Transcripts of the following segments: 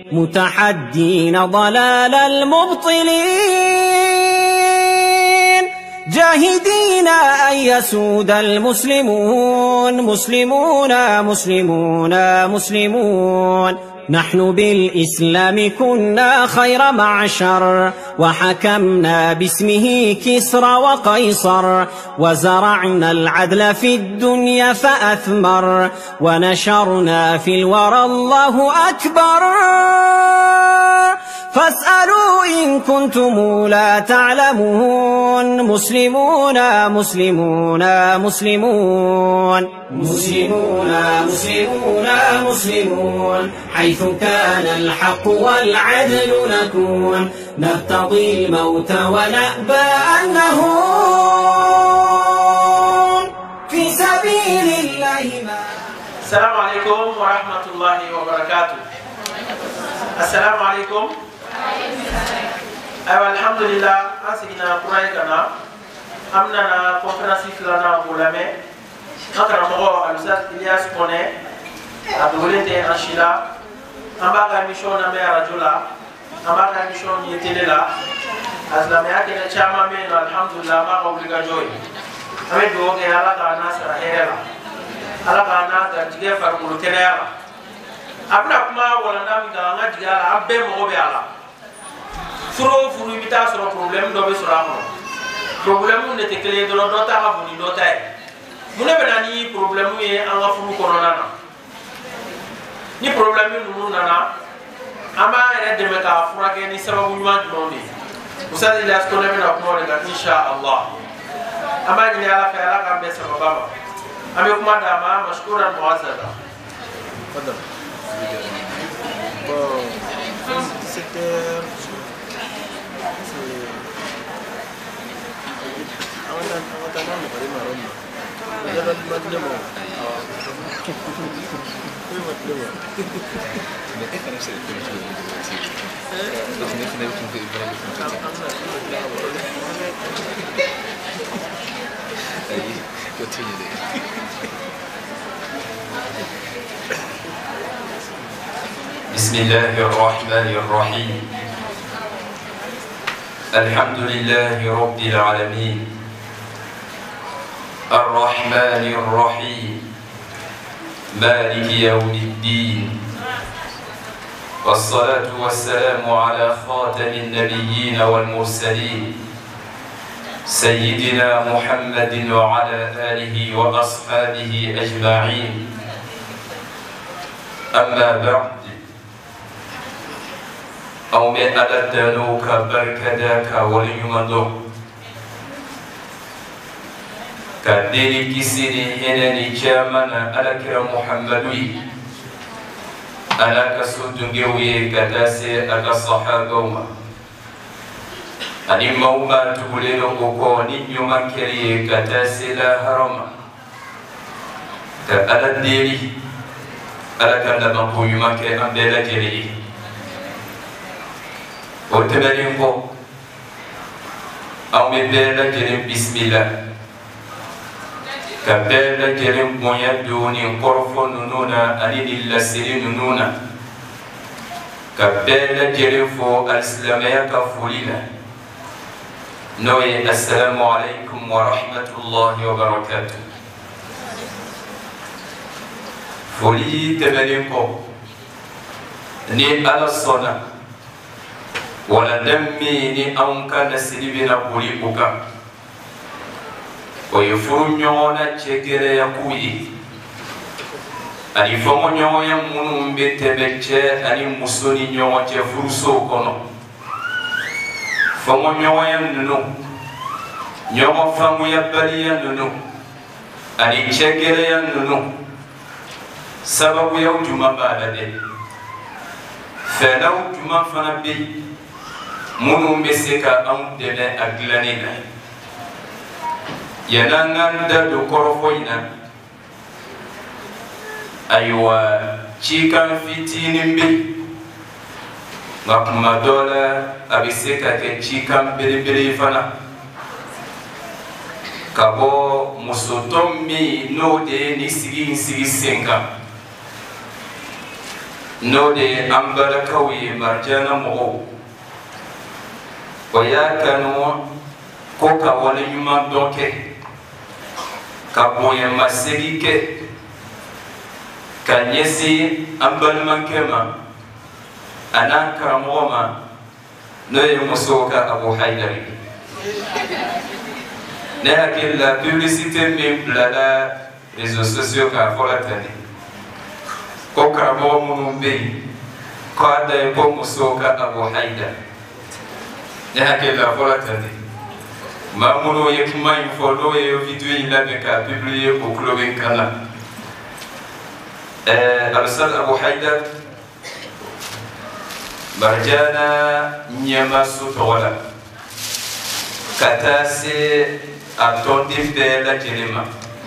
متحدين ضلال المبطلين جاهدين أن يسود المسلمون مسلمون مسلمون مسلمون نحن بالإسلام كنا خير معشر وحكمنا باسمه كسرى وقيصر وزرعنا العدل في الدنيا فأثمر ونشرنا في الورى الله أكبر فاسألوا إن كنتم لا تعلمون مسلمون مسلمون مسلمون مسلمون مسلمون مسلمون حيث كان الحق والعدل نكون نرتضي الموت ونأبى أن نهون في سبيل الله ما. السلام عليكم ورحمة الله وبركاته. السلام عليكم. أيوة الحمد لله أسينا قريكنا أمنا كونفرنسي فلنا بولامي نكرا مغو الأستاذ إلياس كوني أبوليتي أنشيلا أمباغا ميشون أمي رجولا أمباغا ميشون يتيللا أسلامي أكينا تشاما مين الحمد لله ما قبلغا جوي أمي دوغي ألاغا ناسر هيرلا ألاغا ناسر جيغي فرمولو تنيالا أبنا كما ولنا ميغا نجيغالا أبي مغوبي ألا furo furu bita soro problem do be soro amono problem ne te kele do ta ha buni do ta mune bena ni problem ye anga furu kono nana ni problem nu nana ama ere de me ka fura ke ni sababu nyuma jundi usadi la sto ne bena ko daga insha Allah ama ni ala fa ala ka be sababa ami kuma da ma mashkuran muazzada fadal bon c'était بسم الله الرحمن الرحيم الحمد لله رب العالمين الرحمن الرحيم مالك يوم الدين والصلاة والسلام على خاتم النبيين والمرسلين سيدنا محمد وعلى آله وأصحابه أجمعين أما بعد أو من أدتنوك بركداك وليمدو كديري كسيري هنني جامنا ألكر محمدوي أنا كسودنجوي كداسي أكا صحابوما أني موما تقولينو كوني يوما كري كداسي لا هرما كألا ديري ألكا لما يوما كي أمبيلا كري وتبرينكو أو مبيلا جرين بسم الله كبيلا جرين ميدوني قرفو نونونا أنين اللسري نونونا كبيلا جرين فو الإسلامية كفولينا نوي السلام عليكم ورحمة الله وبركاته فولي تبرينكو ني على الصلاة ولا دميني أنك نسلبنا بوليبك ويفرنيونا تشكر يقوي أني فمنيو يمنون بتبتشي أني مسوني نيو تفرسو كنو فمنيو يمنو نيو فمو يبالي يمنو أني تشكر يمنو سبب يوجما بالدي فلو جما فنبي منو مسكا أم دنا أغلانينا ينانغاندا دو كورفوينا أيوا تشيكان فيتين بي ngakuma dola abiseka ke tshikam bili fana kabo musotomi no de ni sigi senga no de ambala kawi marjana mo waya kanu ko ka wala yuma doke ka boye masegi ke ka nyesi ambal mankema ana karamoma no ye musoka Abu Haidari ne hakil la publicité min blada réseaux sociaux ka fola tani ko karamo munum be ko ada ko musoka Abu Haidar ne hakil la fola tani ma muno ye kuma info ye video ila be ka publier au club kana Al-Ustaz Abu Haidar Marjana nyama sutola katase atondi bela jelema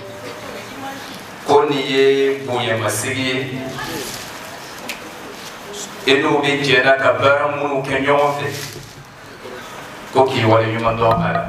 koni ye bunya masigi eno be jena kabara munu kenyofe ko ki wale nyuma do ala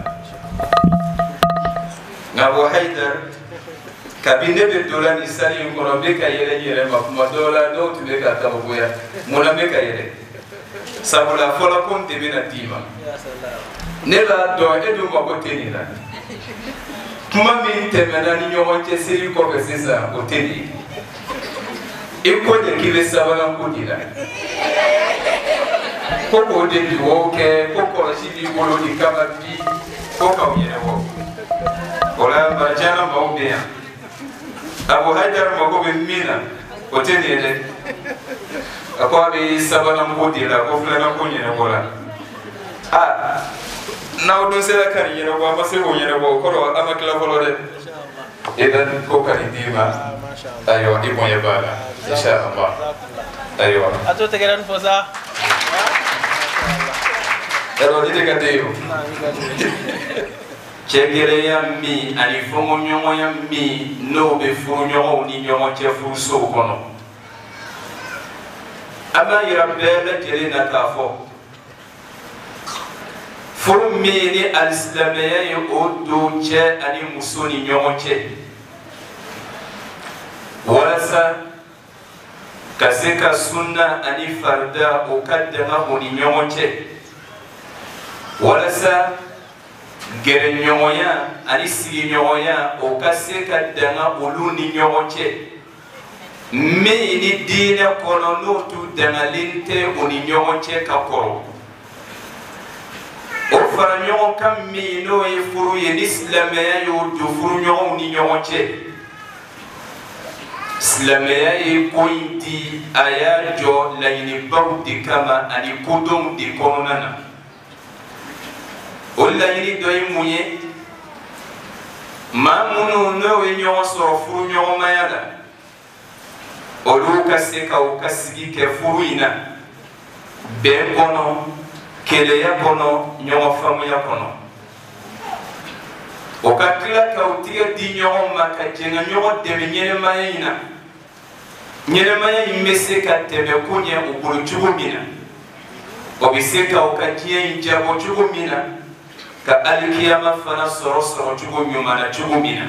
Abu Haidar kabinde be dola ni sari ko be ka yele ma kuma dola do tube ka tabuya mona be ka yele sabula fola konte bena tima nela do edu mako tenina kuma min temena ni nyoma che siri ko besisa o teni iko de kibe sabala ko dira ko de bi woke ko si bi bolo di kama bi ko ka yere wo ola Marjana mo be Abu Haidar mo be mina o teni de akwa be sabana mbodi la ko flana ko nyene bola na o do sera kan nyene ko ma se ko nyene ko ko ama kala folo de idan ko kan dima ayo ibo ya bala insha Allah ayo ato tegeran fosa ero dite kateyo chegere ya mi ani fongo nyongo ya mi no be furu nyongo ni nyongo che furu so kono ama yirabela jelina kafo furu mini al-islamiyya yodo che ani musoni nyonche walasa kaseka sunna ani farda ukaddama oni nyonche walasa gere nyoya ani sigi nyoya ukaseka danga uluni nyonche Mini dina kono nutu dangalinte oni nyonche kakoro o fara nyongo kam mi no e furu ye islamaya yo do furu nyongo ni nyonche islamaya e kointi aya jo la yini bawdi kama ani kodom di konona o la yini do imunye mamunu no e nyongo so furu nyongo mayala olu kaseka o kasigi ke furuina be kono kele ya kono nyongo famu ya kono o katila ka utiya di nyongo maka jenga nyongo deme nyene mayina nyene mayi mese ka tebe kunye ubulu chugumina o biseka o katiya injabo chugumina ka alikiyama fana soro soro chugumina na chugumina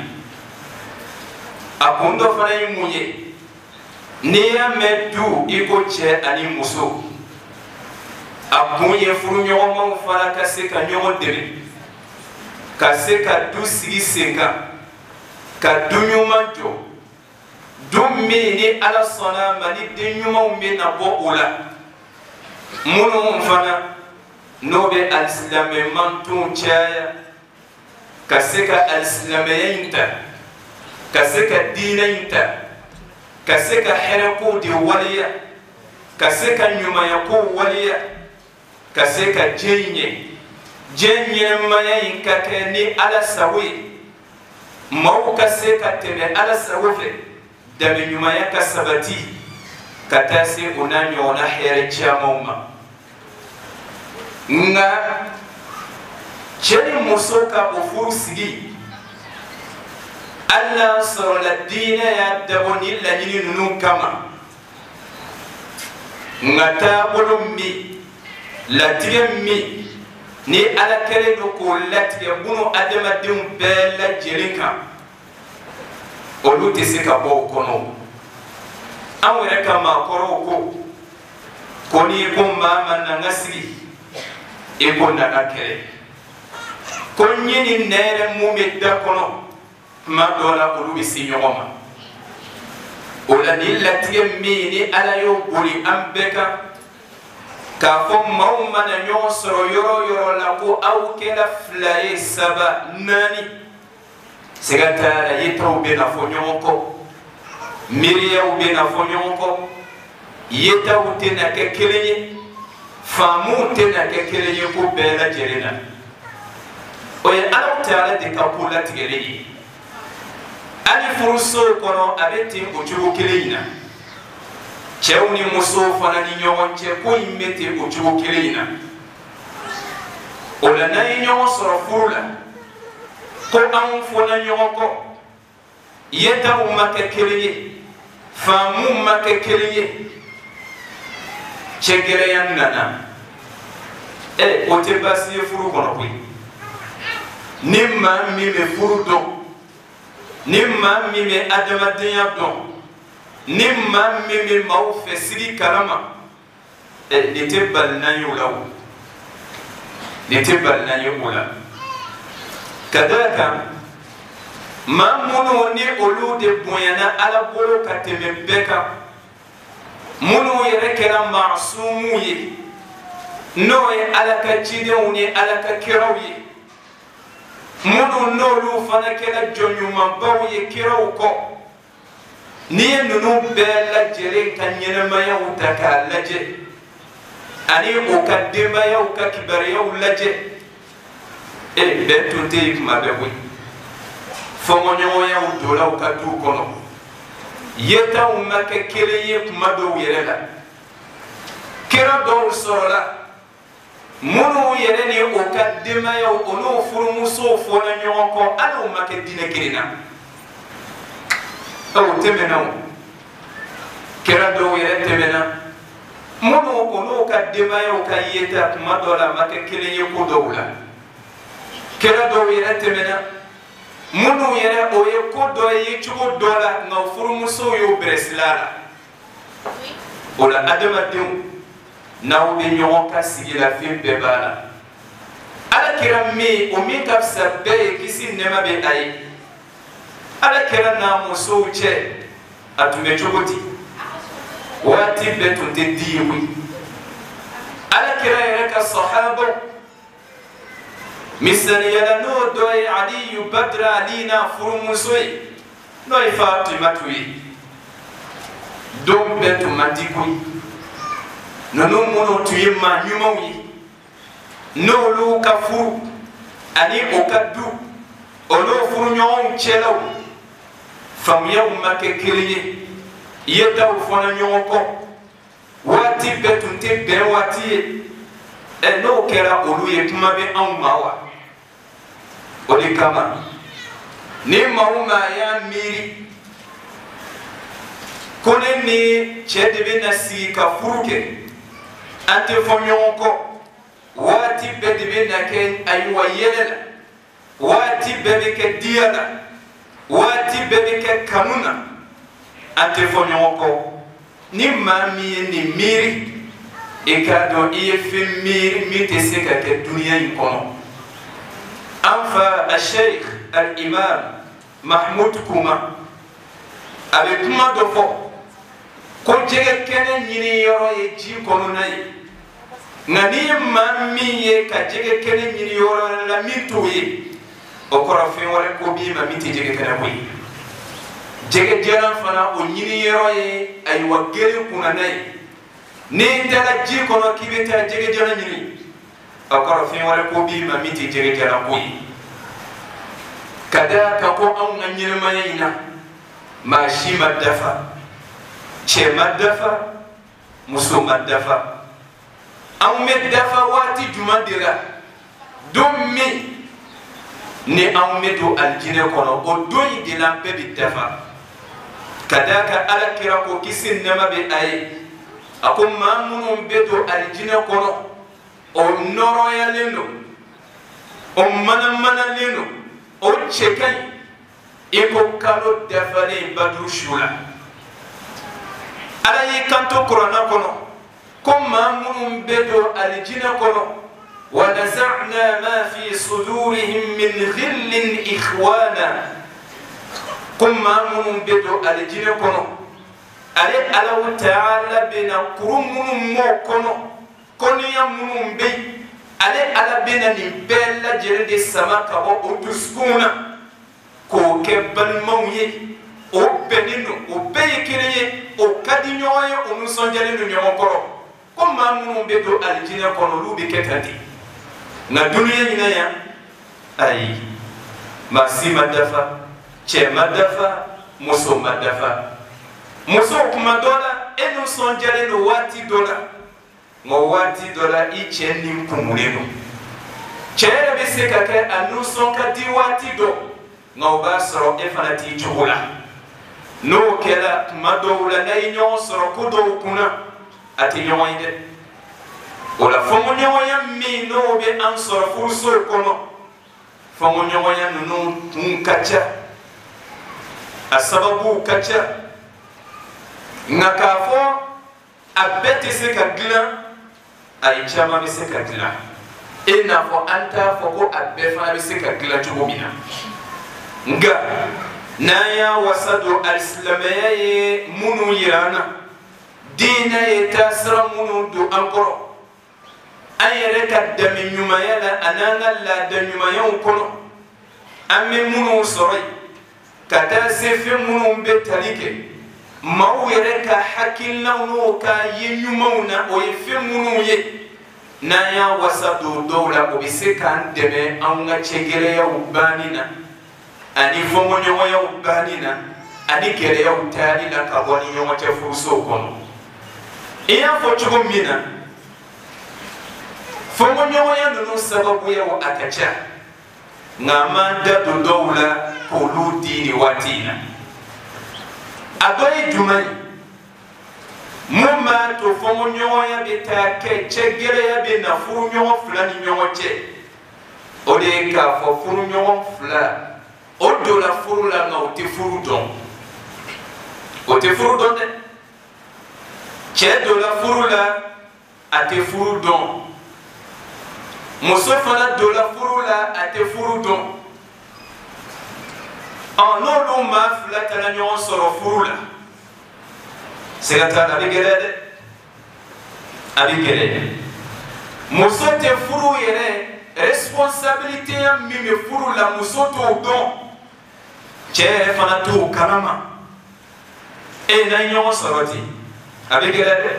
akundo fana yimunye Nia medu iko che ani muso akunye furu nyongo ma fara kaseka nyongo debe kaseka du sigi seka ka du nyuma jo du ni ala sona mani de nyuma umbe na bo ola munu mfana nobe al-islame mantu chaya kaseka al-islame yinta kaseka dina yinta kaseka hereko di waliya kaseka nyuma ya ko waliya kaseka jenye maya yinkake ni ala sawi mau kaseka tebe ala sawife dabe nyuma ya kasabati katase unanyo na here chamauma nga cheni musoka ufuru sigi Allah sɔrɔ la diinɛ y'a dabɔ ni laɲini ninnu kama nka taabolo min latigɛ min ni Ala kɛlen don k'o latigɛ bunu adamadenw bɛɛ lajɛlen kan olu tɛ se ka bɔ o kɔnɔ. An yɛrɛ ka maakɔrɔw ko koni ko mama na ngasiri e ko na nakere ko nyini nere mu medda kono ma dola ulu bisi nyoma ola ni latige mini ala yo buri ambeka ka fo mauma na nyosoro yoro la ko au kela flaye saba nani segata la yito be na fo nyoko miriya ube na fo nyoko yeta ute na ke kelenye famu ute na ke kelenye ko bela jerena oye ala taala de ka kula tigere ali furuso kono abeti ojugo kelina chewni muso fana ni nyogon che ko imete ojugo kelina ola na nyogon soro furula ko am fona nyogon ko yeta umma ke kelenye famu make kelenye chegere yan nana o te basi furu kono koy nimma mi me furu do nimma mi me adamadiya do nimma mi me maw fesiri kalama ne te balna yulaw ne te balna yula kadaka mamunu ni olu de boyana ala bolo kateme beka munu yere kera masumu ye no ye ala ka jide uni ala ka kiraw ye munu nolu fana kera jonyuma baw ye kiraw ko ni nunu bela jere kan yenamaya utaka laje ani ukadima ya ukakibari ya ulaje betu te mabewi fongo nyoya udola ukatu kono yeta umake keleye kumado yerela kera do sorola munu yereni ukadima ya ono furumuso fona nyoko ala umake dine kirina o temena kera do yere temena munu ono ukadima ya ukayeta kumado la make keleye ko dowla kera do yere temena munu yere o ye ko do ye chugo dola nga furumuso yo breslala ola adamadenw naw be ɲɔgɔn ka sigi la fɛn bɛɛ b'a la ala kɛra min o min ka fisa bɛɛ ye kisi nɛɛma bɛ a ye ala kɛra n'a musow cɛ a tun bɛ cogo di waati bɛɛ tun tɛ di ye koyi ala kɛra yɛrɛ ka sahabaw misaliyala n'o dɔ ye aliyu badra ali n'a furumuso ye n'o ye fatimatu ye don bɛɛ tun man di koyi nanu munu tun ye maa ɲumanw ye n'olu ka furu ani o ka du olu furuɲɔgɔnw cɛlaw faamuyaw ma kɛ kelen ye yetaw fɔna ɲɔgɔn kɔ waati bɛɛ tun tɛ bɛn waati ye n'o kɛra olu ye kuma bɛ anw ma wa o de kama ni maa o maa y'a miiri ko ne ni cɛ de bɛ na sigi ka furu kɛ an tɛ fɔ ɲɔgɔn kɔ waati bɛɛ de bɛ na kɛ ayiwa yɛlɛ la waati bɛɛ bɛ kɛ diya la waati bɛɛ bɛ kɛ kanu na an tɛ fɔ ɲɔgɔn kɔ ni maa min ye nin miiri i k'a dɔn i ye fɛn miiri min tɛ se ka kɛ duniya in kɔnɔ an fa a sheikh al-imam mahmud kuma a bɛ kuma dɔ fɔ ko jɛgɛ kɛnɛ ɲini yɔrɔ ye ji kɔnɔna ye nka ni ye maa min ye ka jɛgɛ kɛnɛ ɲini yɔrɔ la min t'o ye o kɔrɔ fɛn wɛrɛ ko b'i ma min tɛ jɛgɛ kɛnɛ ko ye jɛgɛ jalan fana o ɲini yɔrɔ ye ayiwa gere kunna n'a ye n'i taara ji kɔnɔ k'i bɛ taa jɛgɛ jalan ɲini o kɔrɔ fɛn wɛrɛ ko b'i ma min tɛ jɛgɛ jalan ko ye ka da kan ko anw ka ɲɛnɛmaya in na maa si ma dafa cɛ ma dafa muso ma dafa anw bɛ dafa waati jumɛn de la don min ni anw bɛ don alijinɛ kɔnɔ o don in de la an bɛɛ bɛ dafa ka d'a kan ala kira ko kisi nɛɛma bɛ a ye a ko maa minnu bɛ don alijinɛ kɔnɔ o nɔrɔyalen don o manamanalen don o cɛ ka ɲi i ko kalo dafalen baduru su la ala y'i kanto kuranna kɔnɔ كما منهم بدو الجنة كنو ونزعنا ما في صدورهم من غل إخوانا كما منهم بدو الجنة كنو علي الله تعالى بنا كرم منهم مو كنو كنيا منهم بي علي على بنا نبلا جلد السماء كبو أدسكونا كو كبل مويه o benino o beye keleye o kadi nyoye o musonjale no nyomokoro ko mamunu be do aljina kono lubi ketati na dunia ina ya ai masi madafa che madafa muso madafa muso kuma dola enu sonjale no wati dola mo wati dola iche ni kumuleno chere be sekake anu sonka di wati do ngauba soro efanati chugula no kela madowla nay nyon soro kudo kuna ati nyoyde wala fongo nyoya mi no be an soro furso kono fongo nyoya nunu tunkacha asababu kacha ngakafo abeti se kagla ay chama be se kagla ina fo anta fo ko abefa be se kagla chubomina nga naya wasadu alislamaya munu yirana dina yetasra munu du ankoro ayere ka dami nyuma yala ananga la da nyuma yon kono amme munu soray kata sefe munu be talike mawu yere ka hakilla no ka yenyumauna o yefe munu ye naya wasadu dowla obise kan deme anga chegere ya ubanina ani fongo nyongo ya ubanina ani kere ya utali la kaboni nyongo cha furuso kono iya fochugo mina fongo nyongo ya nunu sababu ya wa atacha ngamanda dodowla koludi ni watina agoy dumani mumma to fongo nyongo ya betake chegere ya be na furu nyongo fulani nyongo che ode ka fo furu nyongo fulani odo la furu la nga ote furu don de che do la furu la ate furu don muso fana do la furu la ate furu don en no lo ma fla tala nyon soro furu la c'est la tala abigele muso te furu yere responsabilité ya mimi furu la muso to don chere fana to karama e na nyon soroti abigele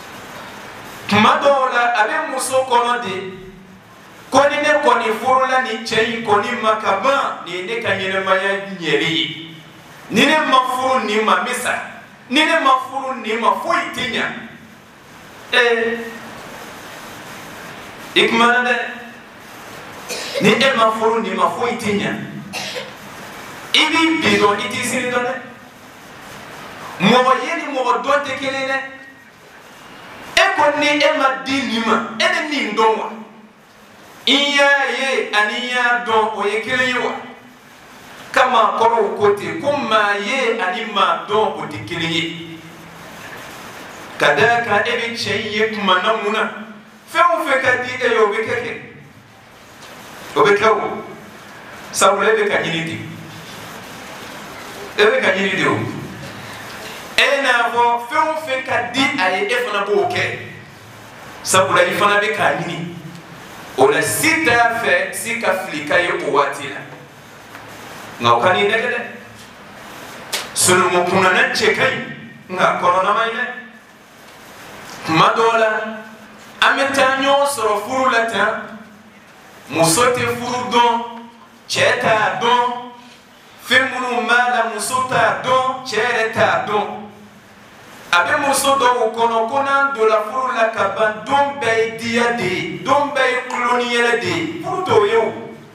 madola abe muso kono de koni ne koni furu la ni chei koni makaba ni ne kanyene maya nyeri ni ne mafuru ni mamisa ni ne mafuru ni mafoitinya ikmana de ni e mafuru ni mafoitinya ibi bido iti siri done mo yeni mo donte kelene e konni e madini ma e ni ndonwa iya ye aniya don o ye kelewa kama koro kote kuma ye anima don o dikeleyi kadaka ebe cheye kuma namuna fewu feka di e yo bekeke obekawo sawule be kanyini ebe kanyini di o ena vo fewu feka di aye efana boke sabula ifana be kanyini ola sita fe sika flika ye owatila ngawkani negede sunu mukuna na chekai nga korona maile madola ametanyo soro furu lata musote furu don cheta don femunu mala musota don chereta don abe muso do kono kona do la furu la kaban don bay dia de don bay koloniele de furu to yo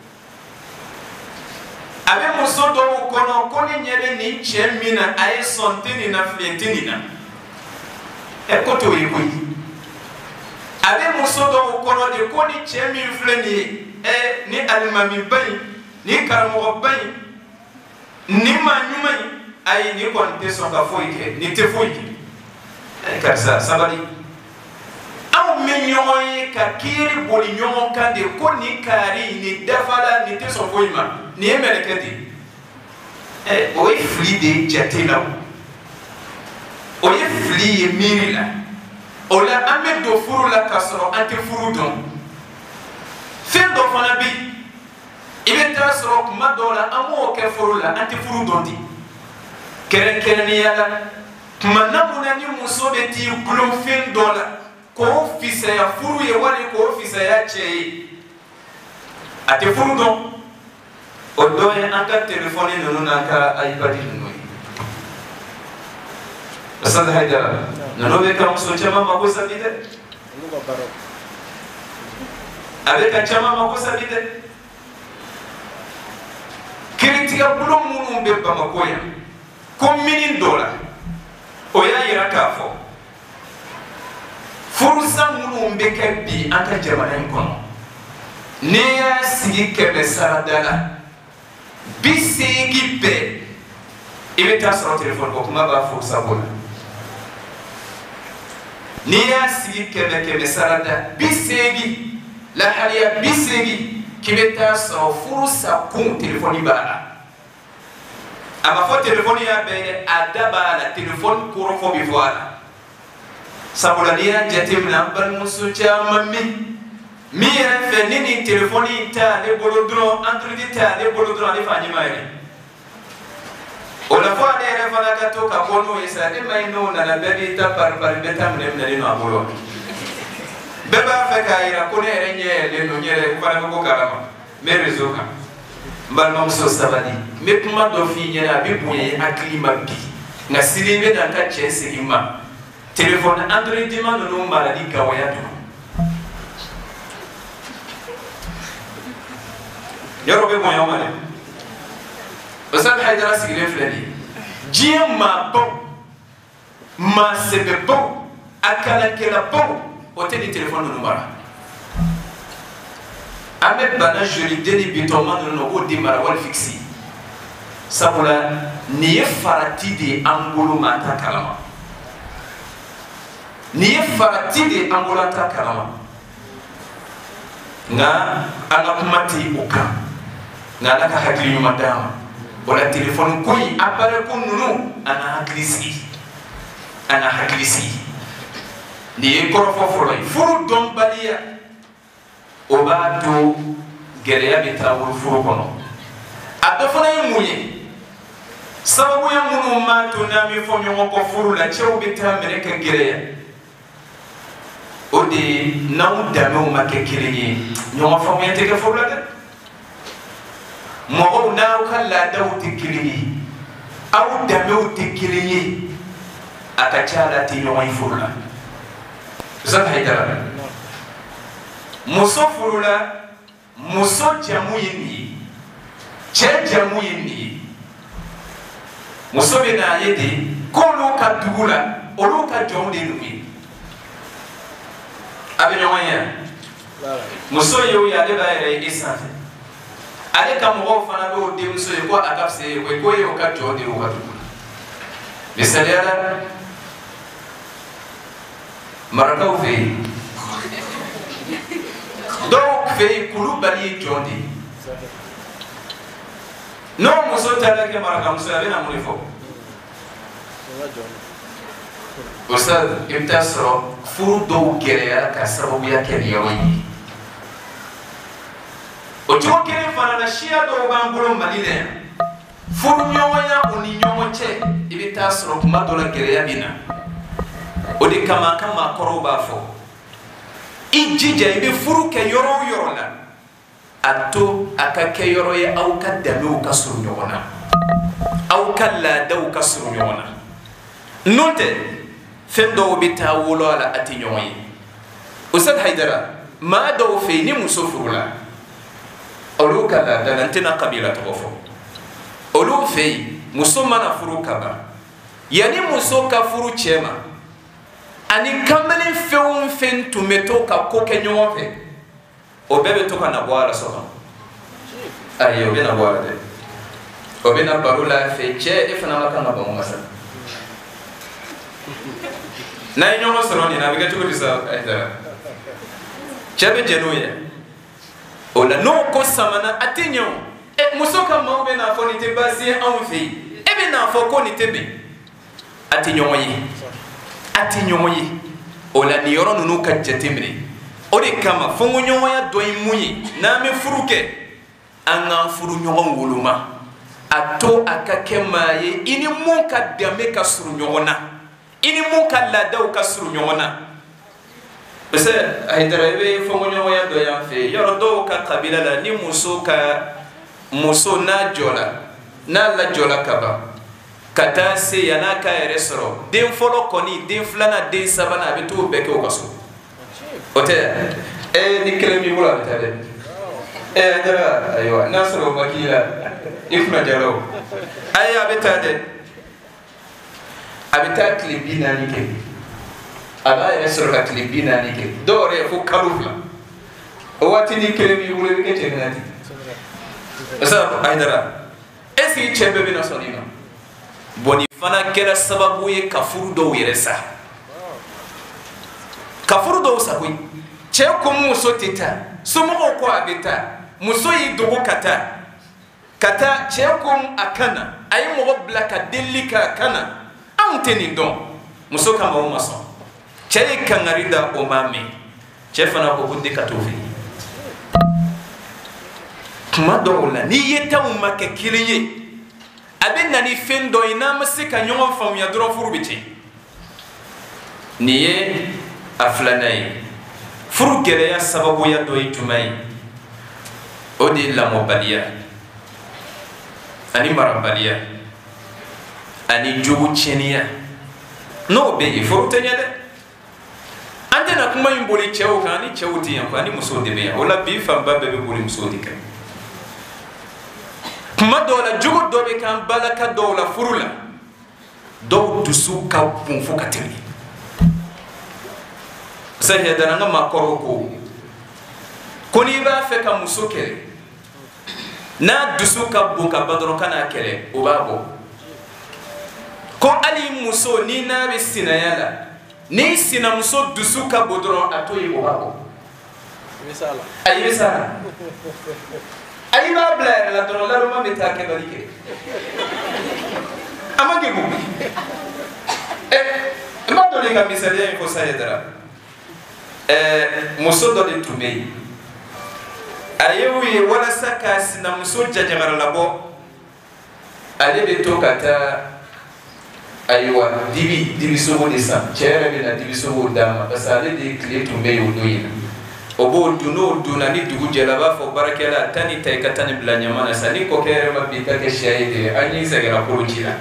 abe muso do kono koni nyele ni chemina ay sontini na fletini na e koto yiko abe muso do kono de koni chemi fleni ni almami bay ni karamo bay ni manyumay ay ni konte so ka foike ni te foike karsa sabali minyoy ka kiri boli nyon kan de ko ni kari ni dafala ni te so foima ni emelekedi o fli de jatela o fli mirila o la ame do furu la kasoro anti furu don fen do fana bi ibe ta soro kuma do la amo ke furu la anti furu don di keren keren ni yala kuma namuna ni muso be ti gulum fen do la ko fisa ya furu ye wale ko fisa ya che ate furu don o do ye anga telefone nunu na ka iPad nunu asad haida nanu be ka muso chama makosa bide avec chama makosa bide kritika bulum munu be ba makoya ko minin dola o ya yira ka fo furusa munu be ka bi aka jamana kono ne ya sigi kebe saradala bisigi be ibe ta soro telefone ko kuma ba furusa bola ni ya sigi kebe sarada bisigi la haliya bisigi kibe ta soro furusa kun telefone bala ama fo telefone ya be adaba la telefone kuro fo bi voila sabula ni ya jatimna bal musucha mammi mi ya fe ni telefone ta le bolodro android ta le bolodro ni fani mai ola fo ale refala ka to ka bono isa de mai no na la bedi ta par beta mne mne no abolo beba fe ka ira ko ne renye le no nyere ko fara ko karama me rezoka mbal mam so sabani me kuma do fi nyera bi bunye aklima bi na silimbe dan ka chese ima telephone android ma no mara di ka waya do yaro be mo yomale Osad Haidara sigile flani jie ma bon ma sebe bon akala kela bon hôtel de téléphone no mara ame bana joli deni bitoma no o di mara wal fixi sabula ni farati de angolo mata kalama ni farati de angolo mata kalama nga ana kumati uka nga naka hakili madama wala telefone koy appareil ko nunu ana haklisi ni ko foforo furu don baliya o ba do gereya bitawul furu kono adofana yimunye sababu ya munu ma to na mi fo nyon ko furu la chew bitam mereka gereya o de naw dame ma ke kirinyi nyon fo mi teke furu la de mo na kala dawti kiliyi aw damewti kiliyi aka chala ti nyoy furula zan haidara muso furula muso jamu yini che jamu yini muso bena yede ko lo ka dugula o lo ka jonde lumi abe nyoya muso yo ya de ba ere isafe ale ka mo fana do de muso ko akafse ko yo ka jode ro watu misalala maraka fe do fe kulu bali jode no muso tala ke maraka muso ale na mulifo ustad imtasro furu do gereya ka sababu ya ke yawi o to kere fana na shia do bangulo malile furu nyoya uni nyomoche ibita soro kuma do la gere ya bina o de kama koroba fo ijija ibe furu ke yoro la ato akake yoro ya au kadamu kasuru nyona au kala daw kasuru nyona note fendo bita wolo ala ati nyoyi Ustad Haidara ma do fe ni musofurula olu kala dalantina kabila tofo olu fei muso mana furu kaba yani muso ka furu chema ani kamele feun fen tumeto ka koke nyofe o bebe to kana boara soka ayo bena boara de o bena barula fe che ifana makana ba masa na nyono soro ni na biga tuko disa aita chabe jenoya ola no ko samana atinyo e musoka mawbe na fo ni te basi en fi e be na fo ko ni te be atinyo yi ola ni yoro nunu ka jatimri o de kama fongo nyoya do imuyi na me furuke anga furu nyogon wuluma ato akake maye ini mun ka dame ka suru nyogona ini mun ka ladaw ka suru nyogona bese haydara be fongo nyoya do ya fe yoro do ka kabila la ni muso na jola na la jola kaba kata se yana ka resoro den folo koni den flana den sabana be to beke o kaso ote ni kelemi wala betade dara aywa nasro wakila ifna jaro aya betade abita klibina nike aba resoro ka klibina nike dore fu kalufla o wati ni kelemi wala be kete ngati asa aidara esi chebe bina sonina boni fana kera sababu ye kafuru do yeresa kafuru do sahui che ko muso tita sumo ko abita muso yi dogo kata che ko akana ay mo blaka delika kana anteni don muso kama o maso che kangarida o mame che fana ko bunde katofi kuma do la ni yeta umma ke kiliye abe nani fendo ina masika nyongo famu ya dro furu biti niye aflanai furu gere ya sababu ya do itumai odi la mobalia ani marabalia ani jugu chenia no be furu tenyade ante na kuma yimboli chewo kani chewo ti yanko ani muso de be wala bi famba be boli muso dikam kuma dola jugu dobe kan balaka dola furula do dusu ka bunfu katiri sahe dana ma koroko koni ba fe ka muso kele na dusu ka bunka badro kana kele o babo ko ali muso ni na be sinayala ni sina muso dusu ka bodro atoyi o babo misala ay misala ay ma bla la doro la roma meta ke balike amage bu ma do le ka misale ko sayedara muso do de tumei ayewi wala saka sina muso jajagara labo ale de to kata aywa dibi sobo de sam chere be na dibi sobo dama basale de clé tumei o doyina obo duno dunani dugu jelaba fo barakela tani tay katani blanya mana sani ko kere mabita ke shayide anyi segera pulujina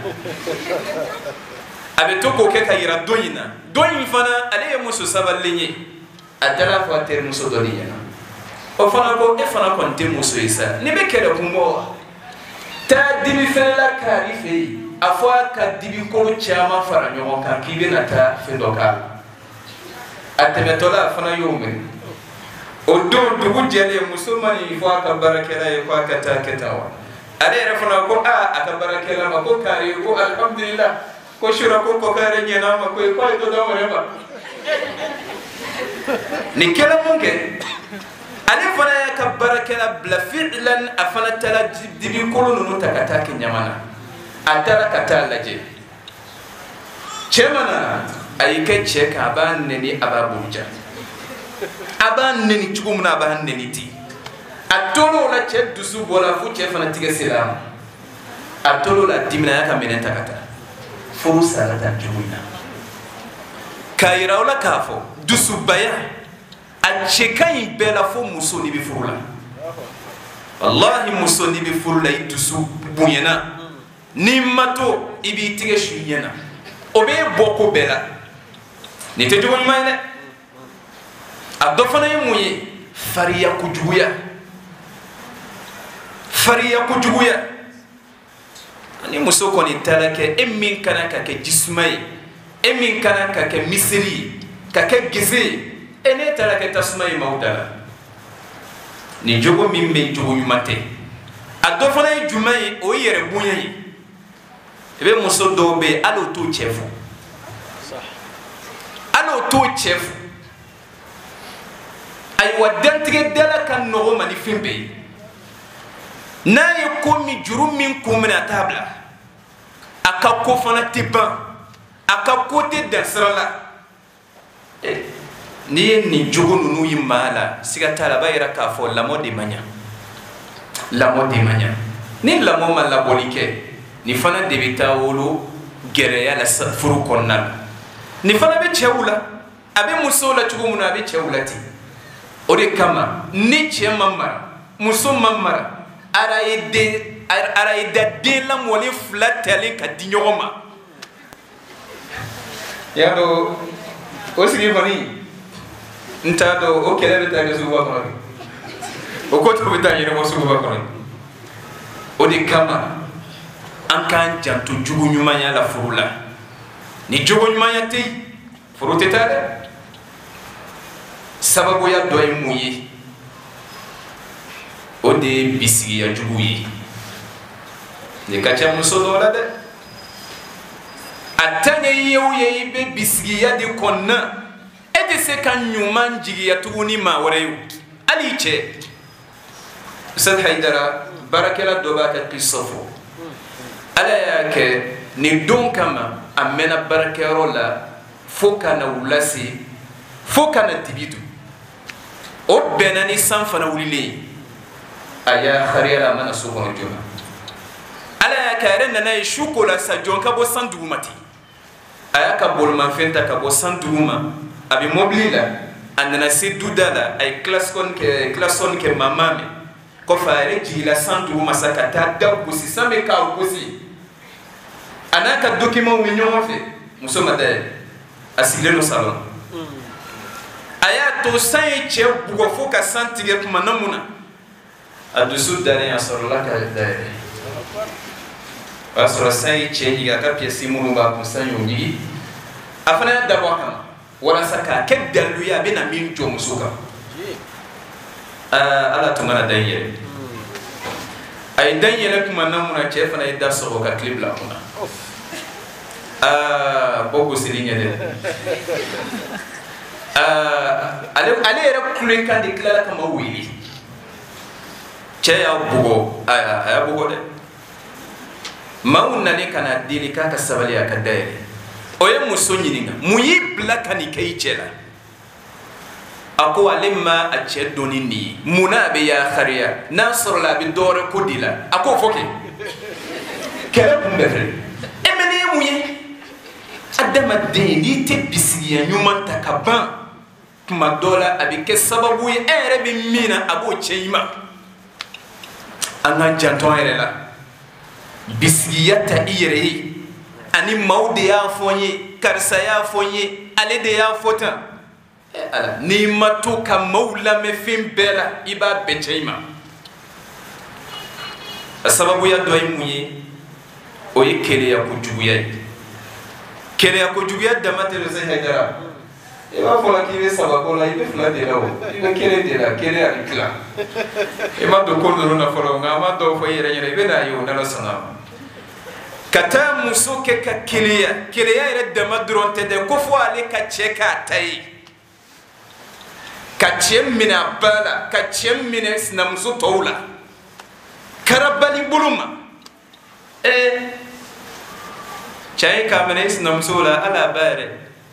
abe to ko ke kayira doyin fana ale muso sabalinye atala fo ter muso doliya o fana ko e fana ko te muso isa ni be kere kumbo ta dibi fela karife afwa ka dibi ko chama fara nyomo ka kibena ta fendoka atemetola fana yome o do dugu jele musumani fo aka barakela e ko aka taketawa ale refuna ko aka barakela ma ko kare ko alhamdulillah ko shura ko kare nyena ma ko do do reba ni kala munke ale fana aka barakela bla fi'lan afana tala dibi ko no takata ke nyamana atara kata laje chemana ayike cheka ban ni ababuja aban neni chugumna aban neni ti atolo la che dusu bola fu che fana tiga selam atolo la dimna ya kamene takata fu salata jumina kaira wala kafo dusu baya a chekai bela fu muso ni bi furula wallahi muso ni bi furula dusu bunyana ni mato ibi tiga shuyena obe boko bela ni te jogon mayne adofana yemuye fariya kujuguya ani muso koni talake emin kana ka ke jismai emin kana ka ke misri ka ke gize ene talake tasmai maudala ni jogo mimme jogo nyumate adofana jumai o yere bunyi ebe muso dobe alo to chefu aywa dantige dala kan nogo mani fimbe na ye ko mi juru min kumina tabla aka ko fana tiban aka ko te dasrala ni ni jogo nunu yimala sigata la bayra ka fo la mode manya ni la mo ma la bolike ni fana debita wolo gere ya la furu konnal ni fana be chewula abe musola chugo mun abe chewulati ode kama ni che mamara muso mamara ara ida de la mole flatale ka dinyoma yado osigi bani ntado o kele beta ga zuwa ko o ko to beta yere mo suwa ko ode kama an kan jantu jugu nyumanya la furula ni jugu nyumanya te furute tare sababu ya doy muyi ode bisigi ya jugu yi ni kacha muso dola de atanya yewu be bisigi ya de konna ede se kan nyuman jigi ya tuguni ma wareyu ali che Ustaz Haidara barakela doba ka qissafo ala yake ni don kama amena barakero la foka na wulasi foka na tibidu o benani sanfana wulile aya khariya mana subhanahu juma ala yake renda na shukola sa jonka bo sandumati aya ka bolman fenta ka bo sanduma abi moblila andana sidudala ay klason ke mamame ko faare jila sanduma sakata daw kusi same ka kusi anaka document wi ñofe musoma de asile no salon aya to say che bugo foka santige kuma namuna adusu dane asorola ka de asora say che yiga ka piesi munu ba ko sanyo ni afana da bokam wala saka ke dalu ya bina min to musuka ala to mana daye ay daye kuma namuna che fana ida so ka clip la kuna bogo silinye de ale era kule kan de kala kama wili che ya bugo aya bugo de mauna ne kana dili ka sabali ya kadere oye muso nyininga muyi blaka ni kai chela ako alimma a che doni ni muna be ya khariya nasr la bi dore kodila ako foke kere kumbe fere emene muyi adama deni te bisiya nyuma takaban kuma dola abike sababu ye ere bi mina abo cheima anga janton ere la bisiya ta ire ani maude ya fonye karsa ya fonye ale de ya fota ala ni matuka maula me fim bela iba becheima sababu ya doy munye o yekele ya kujuguya kele ya kujuguya damate le Haidara eba fola kibe sababu la ibe fla de lawo ibe kele de la kele ya kila ema do ko no na fola ngama do fo yere yere be na yo na la sana kata muso ke ka keleya ere dama dronte de ko fo ale ka cheka tai ka chemmina bala ka chemmina namzu tawla karabali buluma chay ka menes namzula ala bare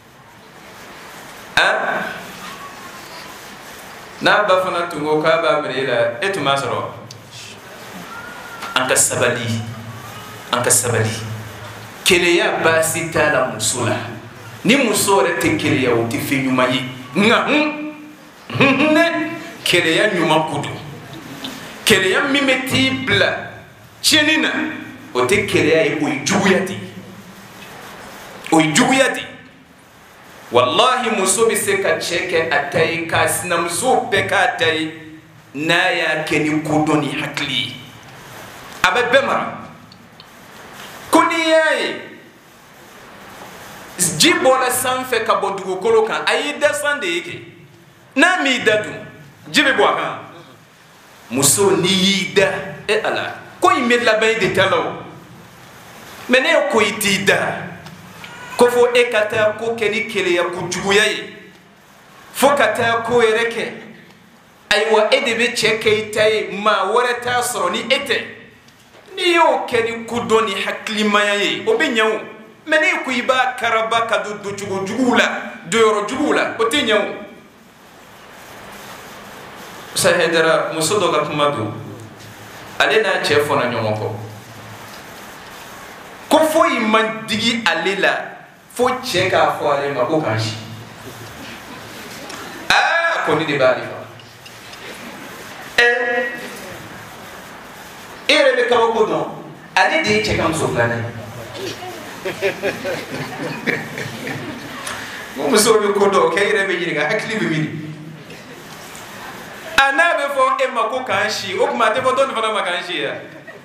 na ba fana tungo ka ba merela etuma soro anka sabali keleya basi tala musula ni musore te keleya uti fi nyuma yi ne keleya nyuma kudu keleya mimeti bla chenina ote keleya yi ujuguyati wallahi musobi se ka cheke atai kasna muso peka atai na ya keni kudoni hakli ababema kuni yayi jibola sanfe ka bodugo kolokan ayi desande yake na mi dadu jibe boaka muso ni yida ala ko imela bay de talo mene ko itida ko fo ekata ko keni kele ya kujugu yayi fo kata ko ereke aywa e de be cɛ kɛ i ta ye maa wɛrɛ t'a sɔrɔ ni e tɛ n'i y'o kɛ ni kodɔn ni hakilimaya ye o bɛ ɲɛ o mɛ n'i ko i b'a karaba ka don cogo juguw la doyɔrɔ juguw la o tɛ ɲɛ o. Musa Haidara muso dɔ ka kuma don ale n'a cɛ fɔna ɲɔgɔn kɔ ko foyi man digi ale la fo cɛ k'a fɔ ale ma ko k'an si ko ni de b'ale fa e yɛrɛ bɛ kabako dɔn ale de ye cɛ ka muso filanan ye ko musow bɛ ko dɔn k'e yɛrɛ bɛ ɲininka hakili bɛ miiri a n'a bɛ fɔ e ma ko k'an si o tuma a tɛ fɔ dɔɔni fana ma k'an si ya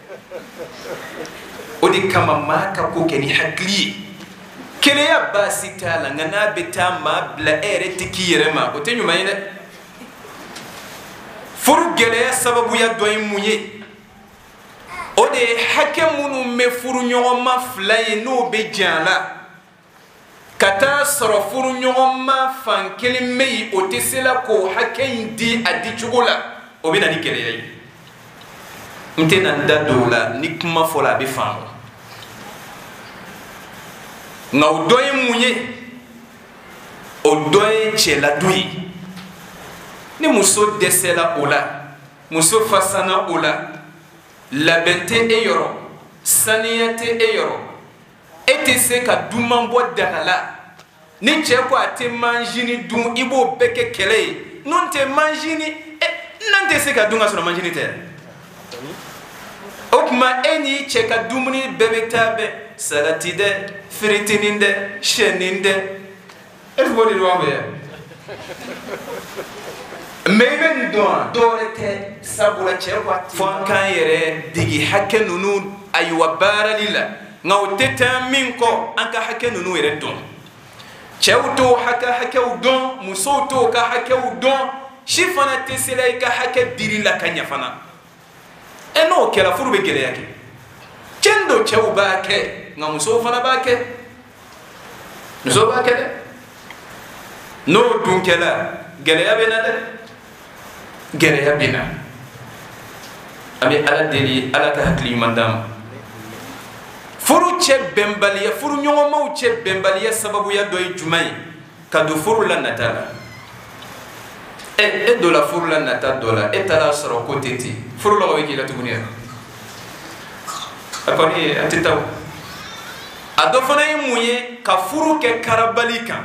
o de kama maa ka ko kɛ ni hakili ye kelenya baasi t'a la nka n'a bɛ taa maa bila e yɛrɛ tɛ k'i yɛrɛ ma o tɛ ɲuman ye dɛ furu gɛlɛya sababuya dɔ ye mun ye o de ye hakɛ minnu bɛ furu ɲɔgɔn ma fila ye n'o bɛ jɛn a la ka taa sɔrɔ furu ɲɔgɔn ma fan kelen bɛ yen o tɛ se la k'o hakɛ in di a di cogo la o bɛ na ni gɛlɛya ye n tɛ na n da don o la ni kuma fɔla a bɛ faamu nka o dɔ ye mun ye o dɔ ye cɛladon ye ni muso dɛsɛla o la muso fasana o la labɛn tɛ e yɔrɔ saniya tɛ e yɔrɔ e tɛ se ka duman bɔ daga la ni cɛ ko a tɛ manzini dun i b'o bɛɛ kɛ kɛlɛ ye n'o tɛ manzini n'an tɛ se ka dun ka sɔrɔ manzini tɛ o tuma e n'i cɛ ka dumuni bɛɛ bɛ taa bɛn salati dɛ firitinin dɛ sɛnin dɛ e tɛ bɔ de don an fɛ yan mɛ i bɛ nin dɔn wa dɔwɛrɛ tɛ sabula cɛ ko a tɛ fɔ an k'an yɛrɛ dege hakɛ ninnu ayiwa baarali la nka o tɛ taa min kɔ an ka hakɛ ninnu yɛrɛ dɔn cɛw t'o hakɛw dɔn musow t'o ka hakɛw dɔn si fana tɛ se la i ka hakɛ diri la ka ɲɛ fana e n'o kɛra furu bɛ gɛlɛya kɛ cɛn do cɛw b'a kɛ nka musow fana b'a kɛ musow b'a kɛ dɛ n'o dun kɛla gɛlɛya bɛ na dɛ gɛlɛya bɛ na an bɛ ala deli ala ka hakili ɲuman d'an ma furu cɛ bɛnbaliya furu ɲɔgɔnmaw cɛ bɛnbaliya sababuya dɔ ye jumɛn ye ka don furu la nata la e donna furu la nata dɔ la e taara sɔrɔ ko tɛ ten furu la o bɛ k'i la tuguni yɛrɛ a kɔni a tɛ taa o a dɔ fana ye mun ye ka furu kɛ karabali kan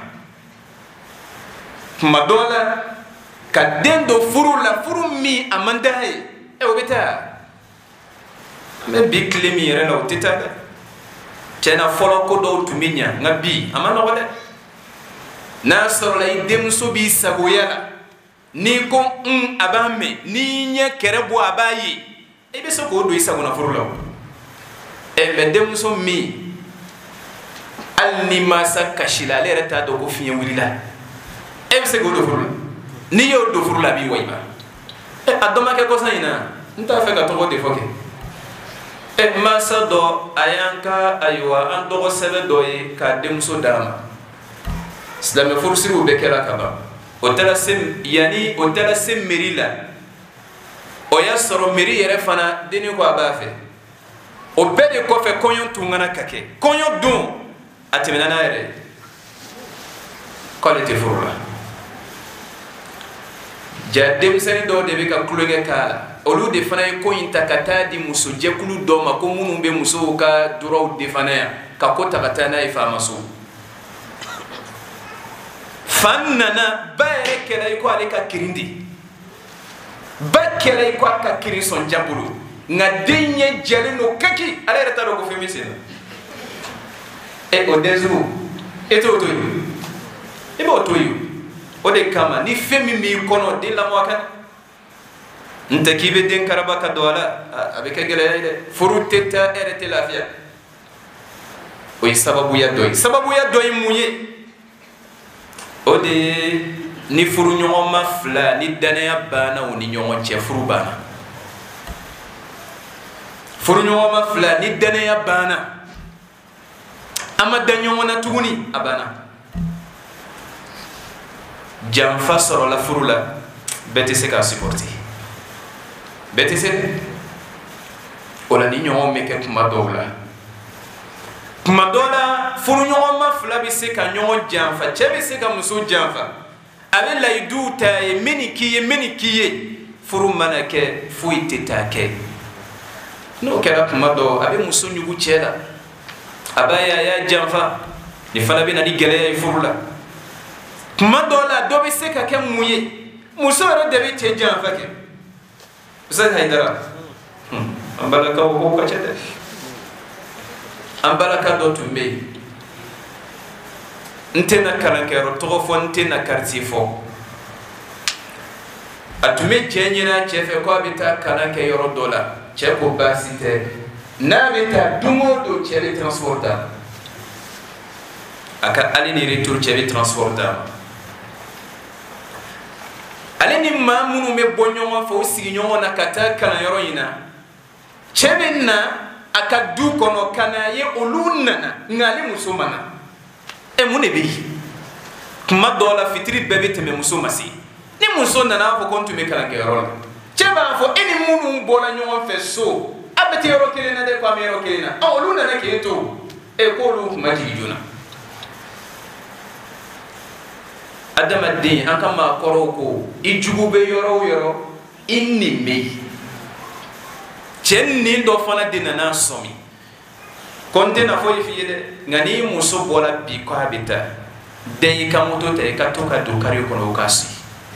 tuma dɔ la ka den don furu la furu min a man d'a ye o bɛ taa an bɛ bi tile min yɛrɛ la o tɛ taa dɛ tiɲɛna fɔlɔ ko dɔw tun bɛ ɲa nka bi a ma nɔgɔ dɛ n'a sɔrɔla i denmuso b'i sagoya la n'i ko a b'a mɛn n'i ɲɛ kɛrɛ bɔ a b'a ye i bɛ se k'o don i sagona furu la o mɛ denmuso min hali ni mansa kasi la ale yɛrɛ t'a dɔn ko fiɲɛ wulila e bɛ se k'o don furu la n'i y'o don furu la a b'i wayiba a dɔ ma kɛ kɔsa in na n t'a fɛ ka tɔgɔ de fɔ kɛ mansa dɔ a y'an ka ayiwa an dɔgɔ sɛbɛ dɔ ye k'a denmuso d'a ma silamɛ furusiriw bɛɛ kɛra ka ban o taara se meri la o y'a sɔrɔ meri yɛrɛ fana denni ko a b'a fɛ o bɛɛ de kɔfɛ kɔɲɔ tun kana ka kɛ kɔɲɔ don a tɛmɛna n'a yɛrɛ ye k'ale tɛ furu la ja denmisɛnnin dɔw de bɛ ka tulonkɛ k'a la olu de fana ye ko in ta ka taa di musojɛkulu dɔw ma ko minnu bɛ musow ka dɔrɔw de fana yan ka ko ta ka taa n'a ye faama so fan nana ba yɛrɛ kɛra i ko ale ka kirin de ba kɛra i ko a ka kirin sɔn ja bolo nka den ɲɛ jɛlen don kaki ale yɛrɛ t'a dɔn ko fɛn bɛ sen na o den sugu e t'o to yen i b'o to yen o de kama ni fɛn min b'i kɔnɔ den lamɔ a kan n tɛ k'i bɛ den karaba ka don a la a bɛ kɛ gɛlɛya ye dɛ furu tɛ taa e yɛrɛ tɛ lafiya o ye sababuya dɔ ye sababuya dɔ ye mun ye o de ye ni furu ɲɔgɔnma fila ni danaya banna o ni ɲɔgɔn cɛ furu banna furu ɲɔgɔnma fila ni danaya banna an ma da ɲɔgɔn na tuguni a banna janfa sɔrɔla furu la bɛɛ tɛ se k'a supporter bɛɛ tɛ se dɛ o la ni ɲɔgɔn bɛ kɛ kuma dɔw la furuɲɔgɔnma fila bɛ se ka ɲɔgɔn janfa cɛ bɛ se ka muso janfa a bɛ layidu ta ye min ni k'i ye min ni k'i ye furu mana kɛ foyi tɛ taa kɛ n'o kɛra kuma dɔw a bɛ muso ɲugu cɛ la a b'a ye a y'a janfa nin fana bɛ na ni gɛlɛya ye furu la kuma dɔw la dɔ bɛ se ka kɛ mun ye muso yɛrɛ de bɛ cɛ janfa kɛ Ustaz Haidara an balakaw ko ka ca dɛ an balaka dɔ tun bɛ yen n tɛna kalankɛyɔrɔ tɔgɔ fɔ n tɛna quartier fɔ a tun bɛ cɛ ɲini a cɛ fɛ ko a bɛ taa kalan kɛ yɔrɔ dɔ la cɛ ko baasi tɛ n'a bɛ taa don o don cɛ bɛ transport d'a ma a ka ale ni retour cɛ bɛ transport d'a ma ale ni maa minnu bɛ bɔ ɲɔgɔn fɛ o sigi ɲɔgɔn na ka taa kalanyɔrɔ in na cɛ bɛ na a ka du kɔnɔ ka n'a ye olu nana nka ale muso ma na mun de bɛ yen kuma dɔw la fitiri bɛɛ bɛ tɛmɛ muso ma se ni muso nana a fɔ ko n tun bɛ kalankɛyɔrɔ la cɛ b'a fɔ e ni minnu bɔra ɲɔgɔn fɛ so a bɛ tɛ yɔrɔ kelen na dɛ ko an bɛ yɔrɔ kelen na olu nana k'e to k'olu tun ma jigin joona adamaden an ka maakɔrɔw ko i jugu bɛ yɔrɔ o yɔrɔ i nin bɛ yen cɛ nin dɔ fana de nana sɔmi ko n tɛna foyi f'i ye dɛ nka n'i muso bɔra bi ko a bɛ taa da i ka moto ta i ka to ka don kare kɔnɔ o k'a si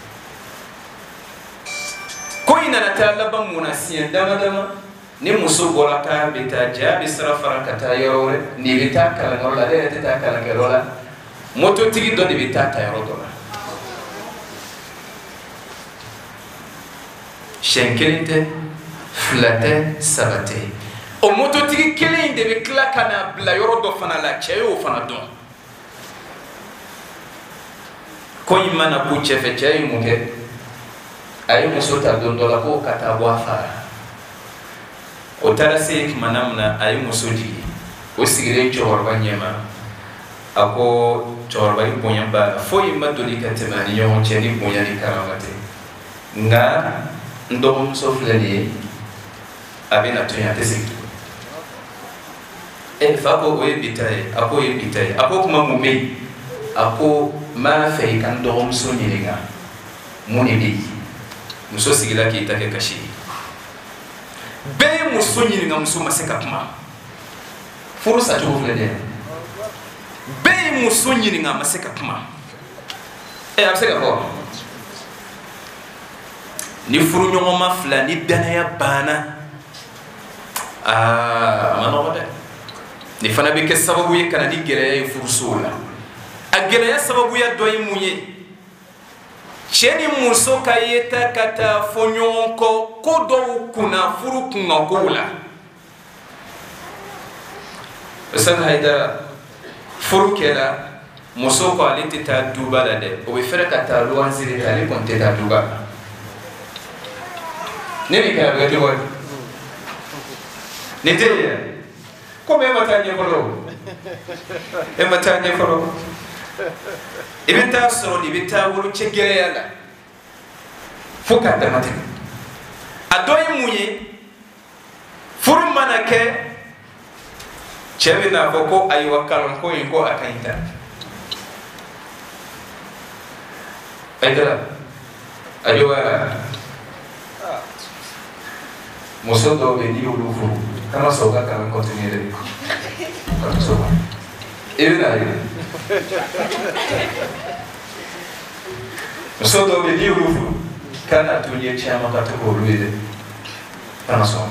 ko in nana taa laban mun na siɲɛ dama dama ni muso bɔra k'a bɛ taa jaa bɛ sira fara ka taa yɔrɔ wɛrɛ nin bɛ taa kalankɛyɔrɔ la ale yɛrɛ tɛ taa kalankɛyɔrɔ la mototigi dɔ de bɛ taa ta yɔrɔ dɔ la siɲɛ kelen tɛ fila tɛ saba tɛ o mototigi kelen in de bɛ tila ka na bila yɔrɔ dɔ fana la cɛ y'o fana dɔn ko in mana k'u cɛ fɛ cɛ ye mun kɛ a ye muso ta don dɔ la ko ka taa bɔ a fa la o taara se tumana min na a ye muso jigin o sigilen cɛkɔrɔba ɲɛma a ko cɛkɔrɔba i bonya b'a la foyi ma deli ka tɛmɛ ani ɲɔgɔn cɛ ni bonya ni karama tɛ nka n dɔgɔmuso filɛ nin ye a bɛ na to yen a tɛ segin fa ko o ye bi ta ye a ko o ye bi ta ye a ko kuma mun bɛ yen a ko n b'a fɛ i ka n dɔgɔmuso ɲininka mun de bɛ yen muso sigila k'i ta kɛ kasi ye bɛɛ ye muso ɲininka muso ma se ka kuma furu sacogo filɛ dɛ bɛɛ ye muso ɲininka a ma se ka kuma a bɛ se ka fɔ ni furuɲɔgɔnma fila ni danaya banna a ma nɔgɔ dɛ ni fana bɛ kɛ sababu ye ka na ni gɛlɛya ye furusow la a gɛlɛya sababuya dɔ ye mun ye cɛ ni muso ka yeta ka taa fɔ ɲɔgɔn kɔ ko dɔw kunna furu kunkankow la Ustaz Haidara furu kɛra muso ko ale tɛ taa duba la dɛ o bɛ fɛrɛ ka taa luwanze de ale kɔni tɛ taa duba la ne ni kɛra bɛ cogo di nin tɛ yen komi e ma taa ɲɛ fɔlɔ e ma taa ɲɛ fɔlɔ i bɛ taa sɔrɔ de bɛ taa wolo cɛ gɛlɛya la fo k'a dama tɛmɛ a dɔ ye mun ye furu mana kɛ cɛ bɛ n'a fɔ ko ayiwa kalanko in ko a ka ɲi ta Haidara ayiwa muso dɔw bɛ n'i y'olu furu kana sɔn ka kalan continue dɛ ka muso ma i bɛ n'a ye muso dɔw bɛ n'i y'olu furu kana to ɲɛ caman ka to k'olu ye dɛ kana sɔn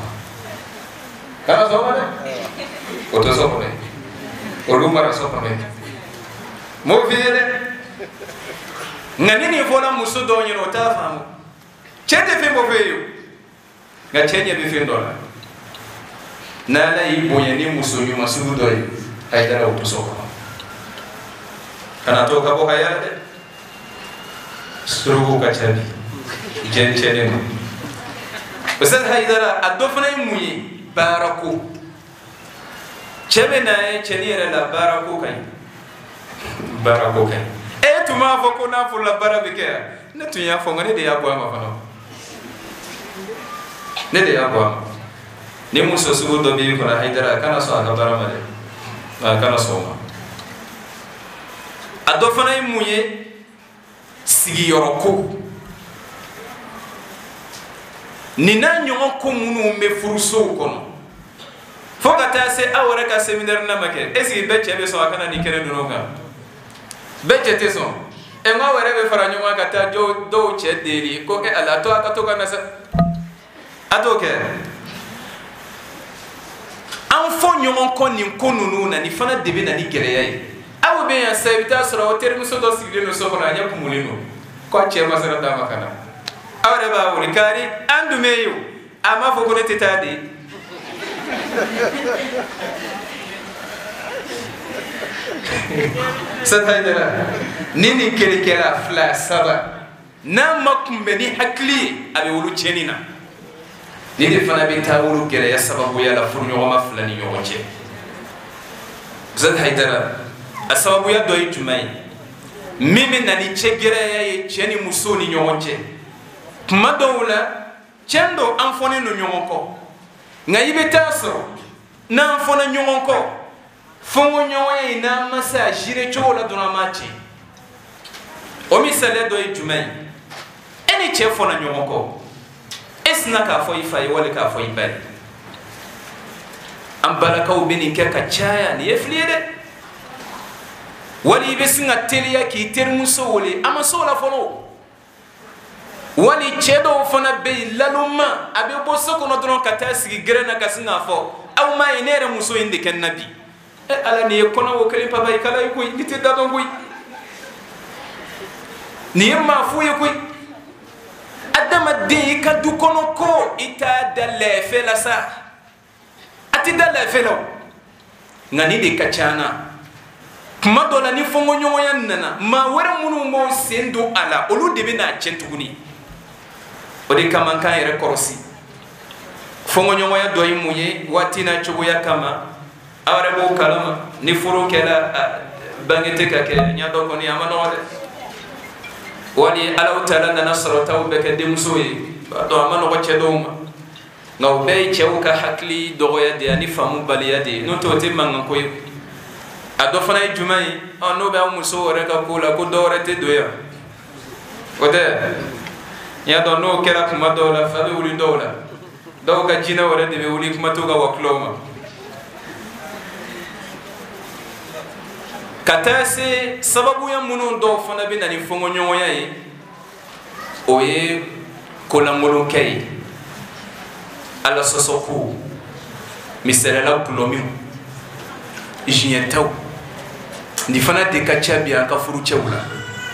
ma dɛ o tɛ sɔn kɔnɔ olu mara sɔn kɔnɔ m'o f'i ye dɛ nka ni nin fɔra muso dɔw ɲɛna o t'a faamu cɛ tɛ fɛn bɔ f'e ye nka cɛ ɲɛ bɛ fɛn dɔ la n'Ala y'i bonya ni muso ɲuman sugu dɔ ye Haidara o tɛ sɔn kɔnɔ kana to ka bɔ ka yala dɛ suruku ka ca bi jɛncɛnnen don Ustaz Haidara a dɔ fana ye mun ye baarako cɛ bɛ na ye cɛni yɛrɛ la baarako ka ɲi baarako ka ɲi e tun b'a fɔ ko n'a fɔra baara bɛ kɛ yan ne tun y'a fɔ nka ne de y'a bɔ a ma fana ne de y'a bɔ a ma ni muso sugu dɔ b'i kɔnɔ Hayidara a kana sɔn a ka baara ma dɛ a kana sɔn o ma a dɔ fana ye mun ye sigiyɔrɔ ko nin n'a ɲɔgɔn ko minnu bɛ furusow kɔnɔ fo ka taa se aw yɛrɛ ka séminaire na ma kɛ est-ce que bɛɛ cɛ bɛ sɔn a kana nin kɛnɛ ninnu kan bɛɛ cɛ tɛ sɔn n'aw yɛrɛ bɛ fara ɲɔgɔn kan ka taa dɔw cɛ deli ko ala to a ka to ka na sa a t'o kɛ an fɔ ɲɔgɔn kɔ nin ko ninnu na nin fana de bɛ na ni gɛlɛya ye aw bɛ yan sa i bɛ taa sɔrɔ o terimuso dɔ sigilen don so kɔnɔ a ɲɛ kumulen don ko a cɛ ma sera d'a ma ka na aw yɛrɛ b'a wele kari an dun bɛ yen o a m'a fɔ ko ne tɛ taa de Hayidara ni nin kɛra fila saba n'a ma kunbɛn ni hakili ye a bɛ wolo tiɲɛni na ni de fana bɛ taa wolo gɛlɛya sababuya la furuɲɔgɔnma fila ni ɲɔgɔn cɛ Hayidara a sababuya dɔ ye jumɛn ye min bɛ na ni cɛ gɛlɛya ye cɛ ni muso ni ɲɔgɔn cɛ kuma dɔw la cɛn don an fɔnen don ɲɔgɔn kɔ nka i bɛ taa sɔrɔ n'an fɔna ɲɔgɔn kɔ fɔɲɔgɔnya in n'an ma se a gere cogo la dɔrɔn an b'a tiɲɛ o misaliya dɔ ye jumɛn ye e ni cɛ fɔna ɲɔgɔn kɔ e sina k'a fɔ i fa ye wali k'a fɔ i ba ye an balakaw bɛ nin kɛ ka caya nin ye fili ye dɛ wali i bɛ sin ka teliya k'i terimuso wele a ma se o la fɔlɔ wali cɛ dɔw fana bɛ yen laluma a bɛ bɔ so kɔnɔ dɔrɔn ka taa sigi gɛrɛn na ka sin k'a fɔ aw m'a ye ne yɛrɛ muso in de kɛ n na bi ala nin ye kɔnɔ o kelen papa i kala i koyi ni tɛ da dɔn koyi nin ye maa fu ye koyi adamaden i ka du kɔnɔ ko i t'a da lɛfɛ la sa a tɛ da lɛfɛ la o nka nin de ka ca na kuma dɔ la ni fɔɲɔgɔnya nana maa wɛrɛ minnu b'o sen don a la olu de bɛ n'a tiɲɛ tuguni o de kama n k'an yɛrɛ kɔlɔsi fɔɲɔgɔnya dɔ ye mun ye waati n'a cogoya kama aw yɛrɛ b'o kalama ni furu kɛra bange tɛ ka kɛ ɲa dɔ kɔni a ma nɔgɔ dɛ wali Alahu Taala nana sɔrɔtaw bɛɛ kɛ denmuso ye b'a dɔn a ma nɔgɔ cɛ dɔw ma nka o bɛɛ ye cɛw ka hakili dɔgɔya de ye ani faamu baliya de ye n'o tɛ o tɛ mankanko ye a dɔ fana ye jumɛn ye n'o bɛ aw muso yɛrɛ ka ko la ko dɔ wɛrɛ tɛ don yan o tɛ n y'a dɔn n'o kɛra kuma dɔw la fa bɛ wuli dɔw la dɔw ka jinɛ wɛrɛ de bɛ wuli kuma t'u ka wakilaw ma ka taa se sababuya minnu dɔw fana bɛ na ni fɔɲɔgɔnya ye o ye kolankolon kɛ ye ala sɔsɔ ko misaliyala gulɔmiw ziɲɛtaw nin fana de ka ca bi an ka furucɛw la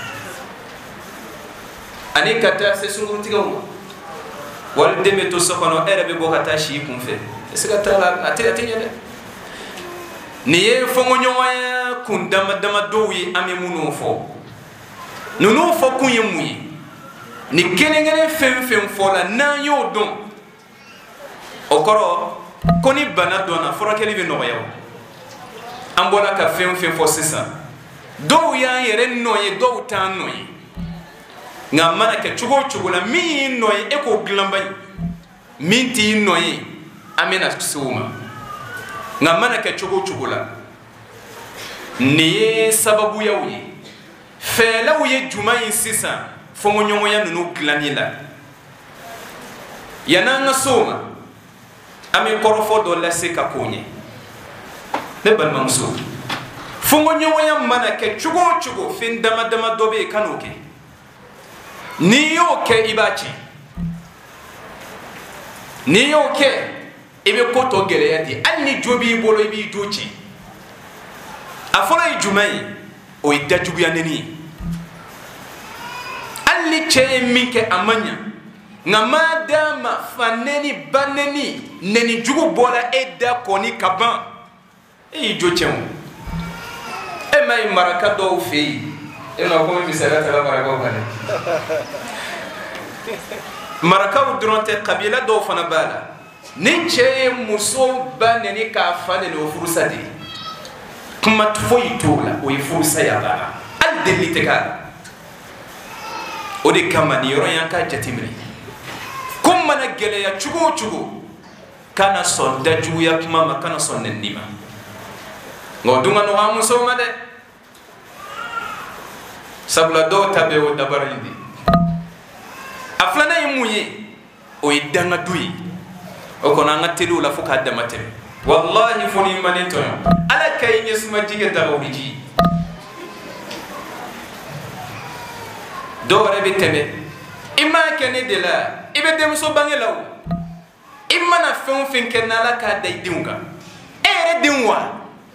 ani ka taa se sunkurutigɛw ma wali den bɛ to so kɔnɔ e yɛrɛ bɛ bɔ ka taa si i kun fɛ est ce que a t'a la a tɛ ɲɛ dɛ nin ye fɔɲɔgɔnya kun dama dama dɔw ye an bɛ minnu fɔ ninnu fɔ kun ye mun ye ni kelen kelen fɛn fɛn fɔla n'an y'o dɔn o kɔrɔ ko ni bana dɔnna furakɛli bɛ nɔgɔya o an bɔra ka fɛn fɛn fɔ sisan dɔw y'an yɛrɛ nɔ ye dɔw t'an nɔ ye nka a mana kɛ cogo o cogo la min y'i nɔ ye e k'o dilan bani min t'i nɔ ye an bɛna se o ma nka a mana kɛ cogo o cogo la nin ye sababuyaw ye fɛɛrɛw ye jumɛn ye sisan fɔɲɔgɔnya ninnu dilanni la yan'an ka se o ma an bɛ kɔrɔfɔ dɔ lase ka k'o ɲɛ ne balimamuso fɔɲɔgɔnya mana kɛ cogo o cogo fɛn dama dama dɔ bɛ yen kan'o kɛ n'i y'o kɛ i b'a tiɲɛ n'i y'o kɛ i bɛ ko tɔ gɛlɛya de hali ni jo b'i bolo i b'i jo tiɲɛ a fɔlɔ ye jumɛn ye o ye dajuguya neni ye hali ni cɛ ye min kɛ a ma ɲa nka maa d'a ma fa neni ba neni neni jugu bɔra e da kɔni ka ban e y'i jo tiɲɛ o e ma ye maraka dɔw fɛ yen e ma komi misaliya ta la marakaw kan dɛ marakaw dɔrɔn tɛ kabila dɔw fana b'a la ni cɛ ye muso ba neni k'a fa neni o furusa de ye kuma foyi t'o la o ye furusa ye a banna hali delili tɛ k'a la o de kama ni yɔrɔ yan ka jateminɛ ko mana gɛlɛya cogo o cogo kana sɔn dajuguya kuma ma kana sɔn nɛnini ma nka o dun ka nɔgɔ an musow ma dɛ sabula dɔw ta bɛ o dabara in de a filanan ye mun ye o ye dangadu ye o kɔnɔ an ka teliw la fo k'a dama tɛmɛ wallahi fo ni mane tɔɲɔ ala ka i ɲɛsuma ji kɛ daga o bɛ ji dɔw yɛrɛ bɛ tɛmɛ i m'a kɛ ne de la i bɛ denmuso bange la o i mana fɛn o fɛn kɛ n'ala k'a da i denw kan e yɛrɛ den wa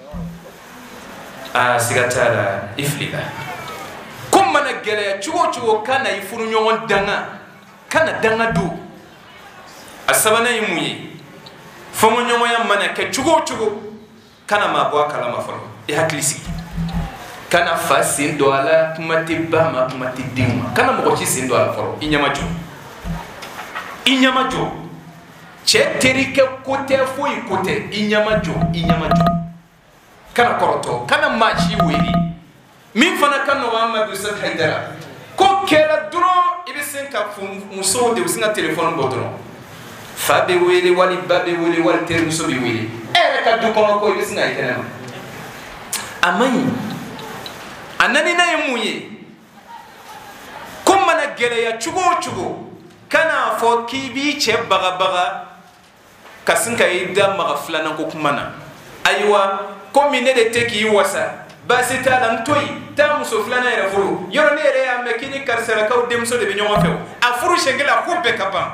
siga t'a la i filila ko mana gɛlɛya cogo o cogo kana i furuɲɔgɔn danga kana danga don a sabanan ye mun ye fɔɲɔgɔnya mana kɛ cogo o cogo kana maa bɔ a kalama fɔlɔ i hakili sigi kana fa sen don a la kuma tɛ ba ma kuma tɛ den ma kana mɔgɔ si sen don a la fɔlɔ i ɲɛma jɔ i ɲɛma jɔ cɛ terikɛ ko tɛ foyi ko tɛ i ɲɛma jɔ kana kɔrɔtɔ kana maa si wele min fana ka nɔgɔ Amadu Sɛd Hayidara ko kɛra dɔrɔn i bɛ se ka musow de bɛ se ka telefɔni bɔ dɔrɔn fa bɛ wele wali ba bɛ wele wali terimuso bɛ wele e yɛrɛ ka du kɔnɔ ko i bɛ se ka ye kɛnɛ ma a man ɲi a naaninan ye mun ye ko mana gɛlɛya cogo o cogo kana fɔ k'i b'i cɛ bagabaga ka sin ka i da maga filanan ko kuma na ayiwa komi ne de tɛ k'i wasa baasi t'a la n to yen taa muso filanan yɛrɛ furu yɔrɔ ne yɛrɛ y'a mɛn k'i ni karisalakaw denmuso de bɛ ɲɔgɔn fɛ o a furu siɲɛ kelen a ko bɛɛ ka ban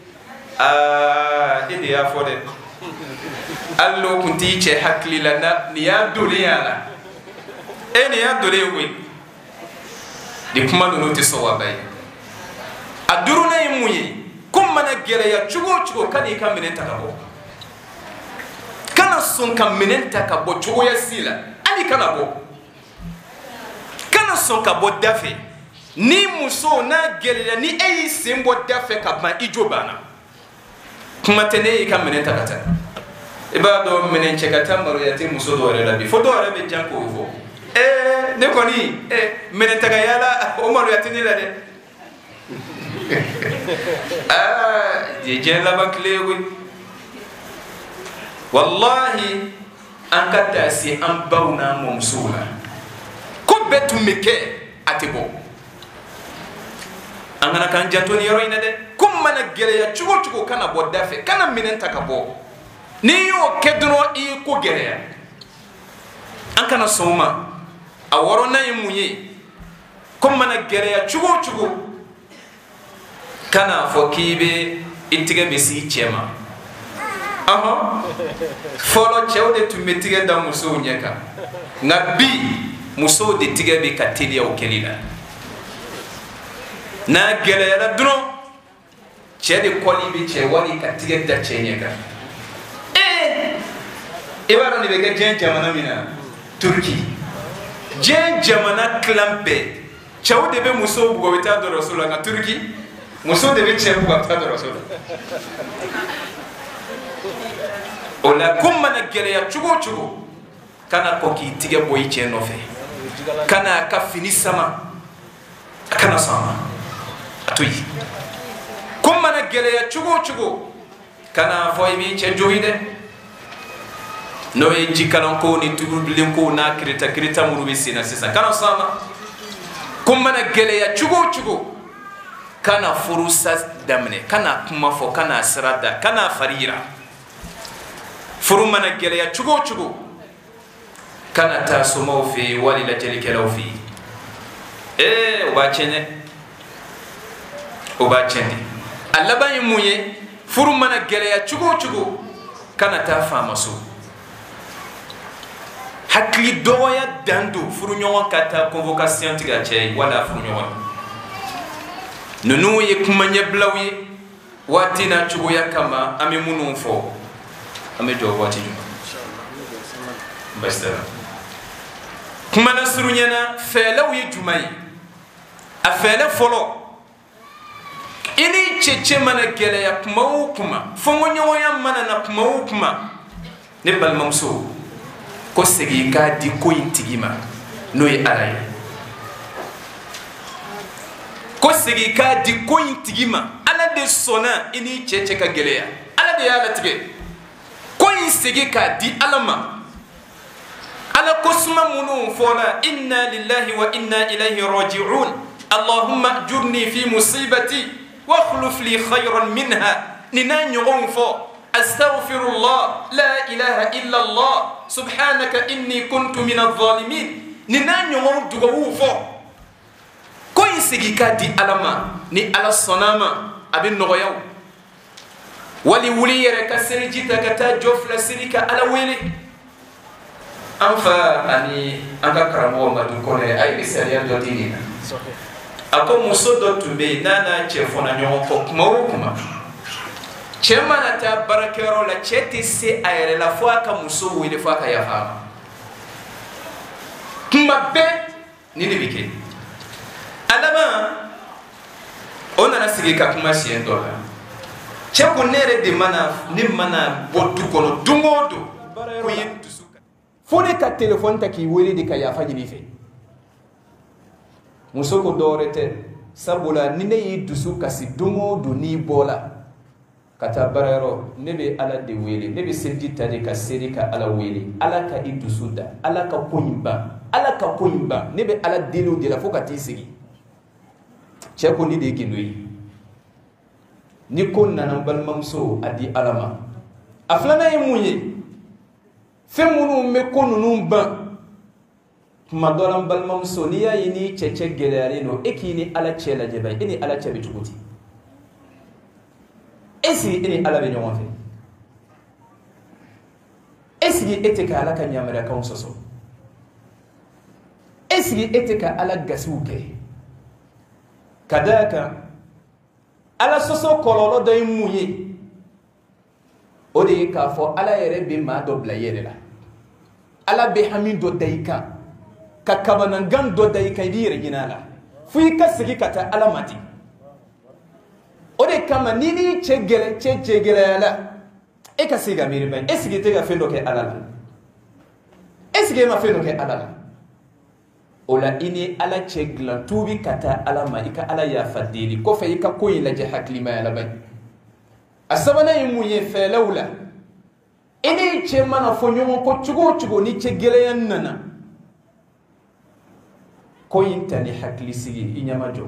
e de y'a fɔ dɛ hali n'o tun t'i cɛ hakili la nin y'a dolen y'a la nin y'a dolen ye koyi nin kuma ninnu tɛ sɔn wa ba ye a duurunan ye mun ye ko mana gɛlɛya cogo o cogo kana i ka minɛn ta ka bɔ kana sɔn ka minɛn ta ka bɔ cogoya si la hali kana bɔ kana sɔn ka bɔ da fɛ ni muso n'a gɛlɛya ni e y'i sen bɔ da fɛ ka ban i jo banna kuma tɛ ne y'i ka minɛn ta ka taa i b'a dɔn minɛn cɛ ka taa maloya tɛ muso dɔw yɛrɛ la bi fo dɔw yɛrɛ bɛ jan k'o fɔ ne kɔni minɛn ta ka yala o maloya tɛ ne la dɛ diɲɛ laban tile ye koyi wallahi an ka taa se an baw n'an mɔmusow la ko bɛɛ tun bɛ kɛ a tɛ bɔ an kana k'an janto ni yɔrɔ in na dɛ ko mana gɛlɛya cogo o cogo kana bɔ da fɛ kana minɛn ta ka bɔ n'i y'o kɛ dɔrɔn i ye ko gɛlɛya an kana sɔn o ma a wɔɔrɔnan ye mun ye ko mana gɛlɛya cogo o cogo kana fɔ k'i bɛ i tigɛ bɛ s'i cɛ ma fɔlɔ cɛw de tun bɛ tigɛ da musow ɲɛ kan nka bi musow de tigɛ bɛ ka teliya o kɛli la n'a gɛlɛyara dɔrɔn cɛ de kɔli bɛ cɛ wali ka tigɛ da cɛ ɲɛ kan i b'a dɔn nin bɛ kɛ diɲɛ jamana min na Turki diɲɛ jamana kilan bɛɛ cɛw de bɛ musow bugɔ bɛ taa dɔgɔtɔrɔso la nka Turki muso de bɛ cɛ bugɔ bɛ taa dɔgɔtɔrɔso la o la ko mana gɛlɛya cogo o cogo kana kɔ k'i tigɛ bɔ i cɛ nɔfɛ kana a ka fini sama a kana sɔn a ma a to yen ko mana gɛlɛya cogo o cogo kana fɔ i b'i cɛ jogin dɛ n'o ye jikalanko ni tugubilenko n'a kirita minnu bɛ sen na sisan kana sɔn a ma ko mana gɛlɛya cogo o cogo kana furusa daminɛ kana kuma fɔ kana sira da kana fari yira furu mana gɛlɛya cogo o cogo kana taa somaw fɛ yen wali lajɛlikɛlaw fɛ yen o b'a tiɲɛ dɛ o b'a tiɲɛ de a laban ye mun ye furu mana gɛlɛya cogo o cogo kana taa faama so hakili dɔgɔya dan don furuɲɔgɔn ka taa convocation tigɛ a cɛ ye wala furuɲɔgɔn ninnu ye kuma ɲɛbilaw ye waati n'a cogoya kama an bɛ minnu fɔ an bɛ jɔ waati jumɛn basitara kuma na surunyana fɛɛlɛw ye jumɛn ye a fɛɛlɛ fɔlɔ i ni cɛcɛ mana gɛlɛya kuma o kuma fɔɲɔgɔnya mana na kuma o kuma ne balimamuso ko segin k'a di ko in tigi ma n'o ye Ala ye ko sigi ka di ko in tigima ala de sona ini cheche ka geleya ala de ala tige ko in sigi ka di alama ala ko suma munu fola inna lillahi wa inna ilayhi raji'un allahumma ajurni fi musibati wa akhlif li khayran minha nina nyogon fo astaghfirullah la ilaha illa allah subhanaka inni kuntu min adh-dhalimin nina nyogon dugawu fo ko in sigi ka di alama ni ala sonama abin nogoyaw wali wuli yere ka serjita ka ta jofla sirika ala wele anfa ani anga karamo madu kone ay bisariya do dinina ako muso do tumbe nana chefona nyogo ko kuma chemana ta barakero la cheti se ayere la fois ka muso wele fois ka yafa kuma be ni bike alama on a sigi ka kuma sien do la che ko nere de mana ni mana botu kono dungodo ko yen tusuka fone ka telephone ta ki wele de ka yafa jibi fe muso ko dorete sabula ni ne yi dusuka si dungodo ni bola kata barero nebe ala de wele nebe seddi tade ka seri ka ala wele ala ka idusuda ala ka koyimba nebe ala delo de la fokati sigi cheko ni de kinui ni kon nanan balmamso adi alama aflana yemunye femunu me konunu ban madolan balmamso ni ya yini cheche gelare no ekini ala chela jeba ini ala chabi tukuti esi ini ala be nyoma fe esi eteka ala ka nyamara ka unsoso esi eteka ala gasuke kadaka ala soso kololo do imuye odi ka fo ala yere be ma do bla yere la ala be hamin do daika ka kabanan gan do daika bi yere ginala fu ka sigi kata ala mati odi kama nini chegele ala e ka siga miri ben e sigi te ga fendo ke ala la e sigi ma fendo ke ala la ola ini ala chegla tubi kata ala maika ala ya fadili ko fe ka ko ila je haklima ya labai asabana yimu ye fe lawla ini che mana fo nyomo ko chugo ni chegele yan nana ko yinta ni hakli sigi inyamajo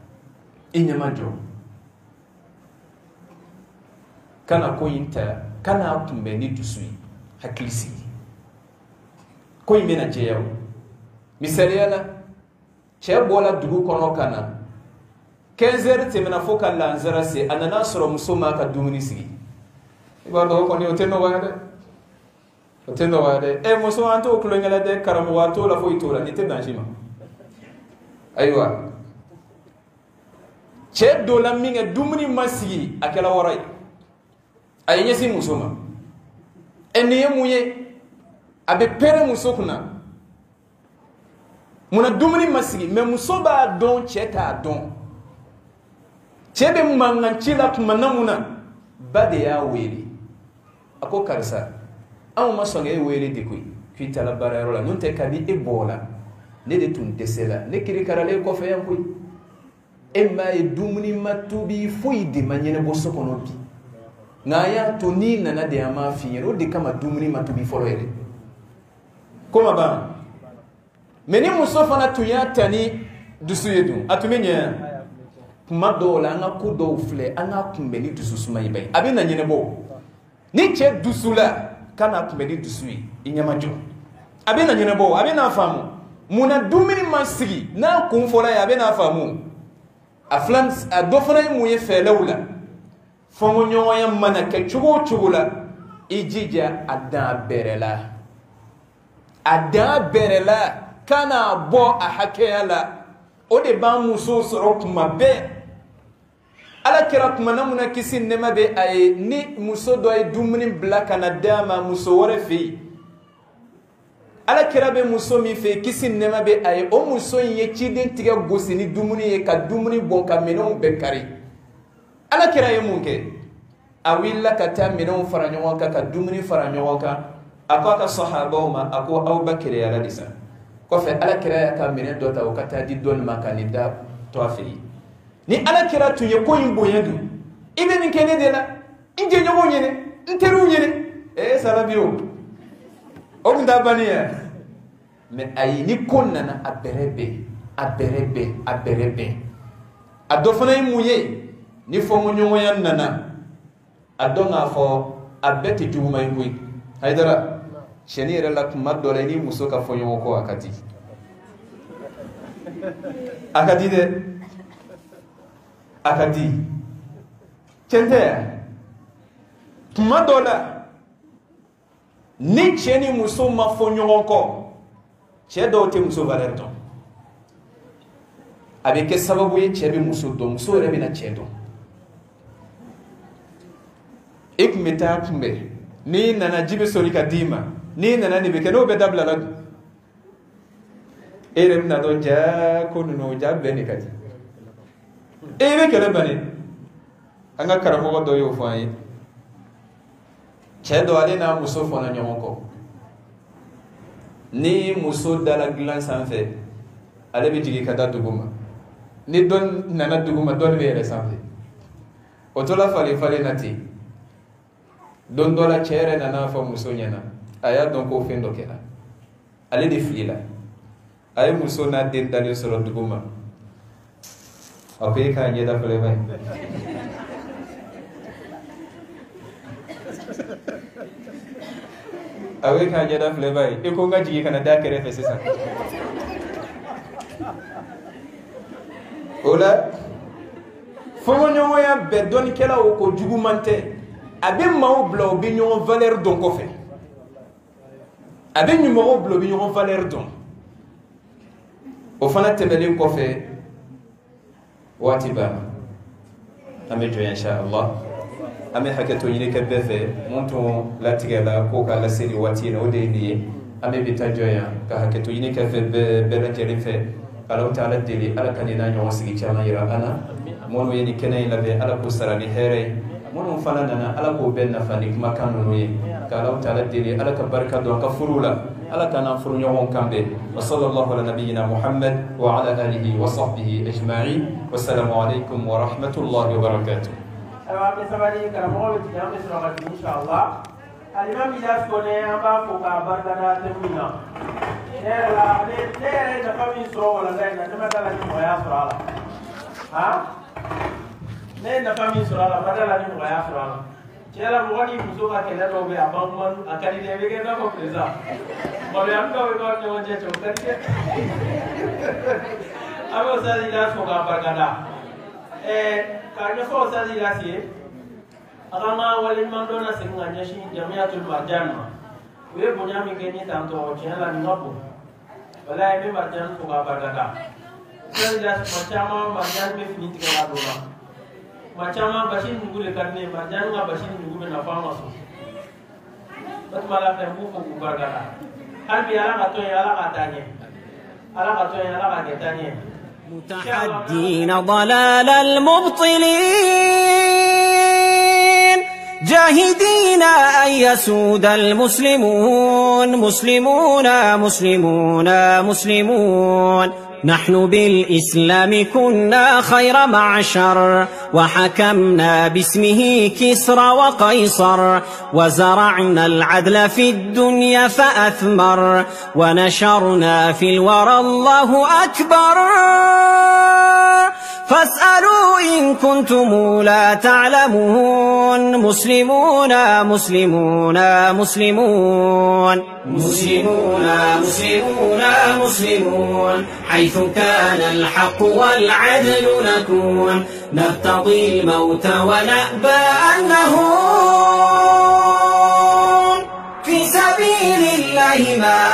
kana ko yinta kana tumbe ni dusui hakli sigi ko yimena je yawo misaliala che bola dugu kono kana 15h temena foka lanzara se anana soro musoma ka dumuni sigi ibado ko ni oteno wade e muso anto ko ngala de karamu wato la fo itora ni te danjima aywa che dola minga dumuni masigi akela waray ay nyesi musoma eniye muye abe pere musokuna muna dumuni masigi me muso ba don cheta don chebe manganchila kumanamuna bade ya weli ako karsa aw masonge weli dikui kwitala barayro la nunte kabi ebola ne de tun desela ne kiri karale ko fe yankui emma e dumuni matubi fuidi manyene boso kono bi ngaya to ni nana de ama fiero de kama dumuni matubi folo yele koma ba meni musofa na tuyatani dusuyedu atumenya madola nga kudo fle anga kumbeni dusu sumai bai abina nyene bo ni che dusula kana kumbeni dusui inyamajo abina nyene bo abina famu muna dumini masigi na kumfola ya abina famu aflan adofana mu ye felawla fomo nyoya mana ke chugula ijija ada berela kana bo a hakeyala ode ba muso soro kuma be ala kira kuma namuna kisin nema be ay ni muso do ay dumuni blaka na dama muso wore fi ala kira be muso mi fe kisin nema be ay o muso ye chidin tiga gosini dumuni ye ka dumuni bon ka menon be kari ala kira ye munke awilla ka ta menon faranyo ka dumuni faranyo ka akaka sahaba ma ako Abubakar ya radisa ko fe ala kira ya ka menen dota o kata di don makanida to afi ni ala kira tun ye ko in bonya dun ibe min kene de la inje nyogo nyene nteru nyene salabio o kun ta baniya mais ay ni konnana aberebe ado fana imuye ni fomu nyongo yan nana ado nga fo abeti juma ingui haidara sheni era la kuma dole ni muso ka fo nyongo ko akati chente kuma dola ni cheni muso ma fo nyongo ko che do te muso valeur don avec ke sababu ye che be muso do muso re be na che do ik meta kumbe ni nana jibe sori kadima ni nana ni be ke no be dabla la ere na do ja ko no ja be ni kati e be kele bani anga karamo do yo fo yi che do ale na muso fo na nyonko ni muso dala glan sanfé ale be jigi kada duguma ni don nana duguma don be ele sanfé otola fali nati don dola chere nana fa muso nyana aya don ko fendo kena ale de filila ay muso na den dali soro duguma ape ka nyeda fele bay awe ka nyeda fele bay e ko ngaji kana da kere fe sesa ola fomo nyongo ya be don kela o ko jugumante abe mawo blo bi nyongo valeur don ko fe abe numéro blo bi nyongo valeur don o fana tebele ko fe wati ba ame jo insha Allah ame hakato yini ke befe monto latigala ko ka la seri wati no de ni ame bita joya ka hakato yini ke fe bela jeri fe ala taala deli ala kanina nyo sigi chama yira ana mono yini kenay labe ala ko sarani here mono fana nana ala ko benna fani kuma kanu ye ka ala taala deli ala ka barka do ka furula ala kana furu nyo kambe wa sallallahu ala nabiyyina muhammad wa ala alihi wa sahbihi ajma'in wassalamu alaykum wa rahmatullahi wa barakatuh awa be sabari karamo be tiam be sura inshallah alimam ilas kone amba ko ka barkada temina la ne na fami so wala na tema dala ni moya sura ha ne na fami sura la badala ni moya sura cela mogoni muso ka kena do be abamman akali de be na ko presa mo be am ko be ko nyoje chokati abo sa ilas ko ka barkada karena so saja lagi, agama wali mandona sengaja sih jamiatul marjan, we punya mikirnya tanto channel ni ngapu, balai me marjan suka berkata, saya macam marjan me finit kena dona, macam basin nunggu dekat ni marjan nggak basin nunggu menafam masuk, betul malah tembu kuku berkata, kan biarlah katanya, ala katanya. متحدين ضلال المبطلين جاهدين أن يسود المسلمون مسلمون نحن بالإسلام كنا خير معشر وحكمنا باسمه كسرى وقيصر وزرعنا العدل في الدنيا فأثمر ونشرنا في الورى الله أكبر فاسألوا إن كنتم لا تعلمون مسلمون حيث كان الحق والعدل نكون نبتغي الموت ونأبى أن نهون في سبيل الله ما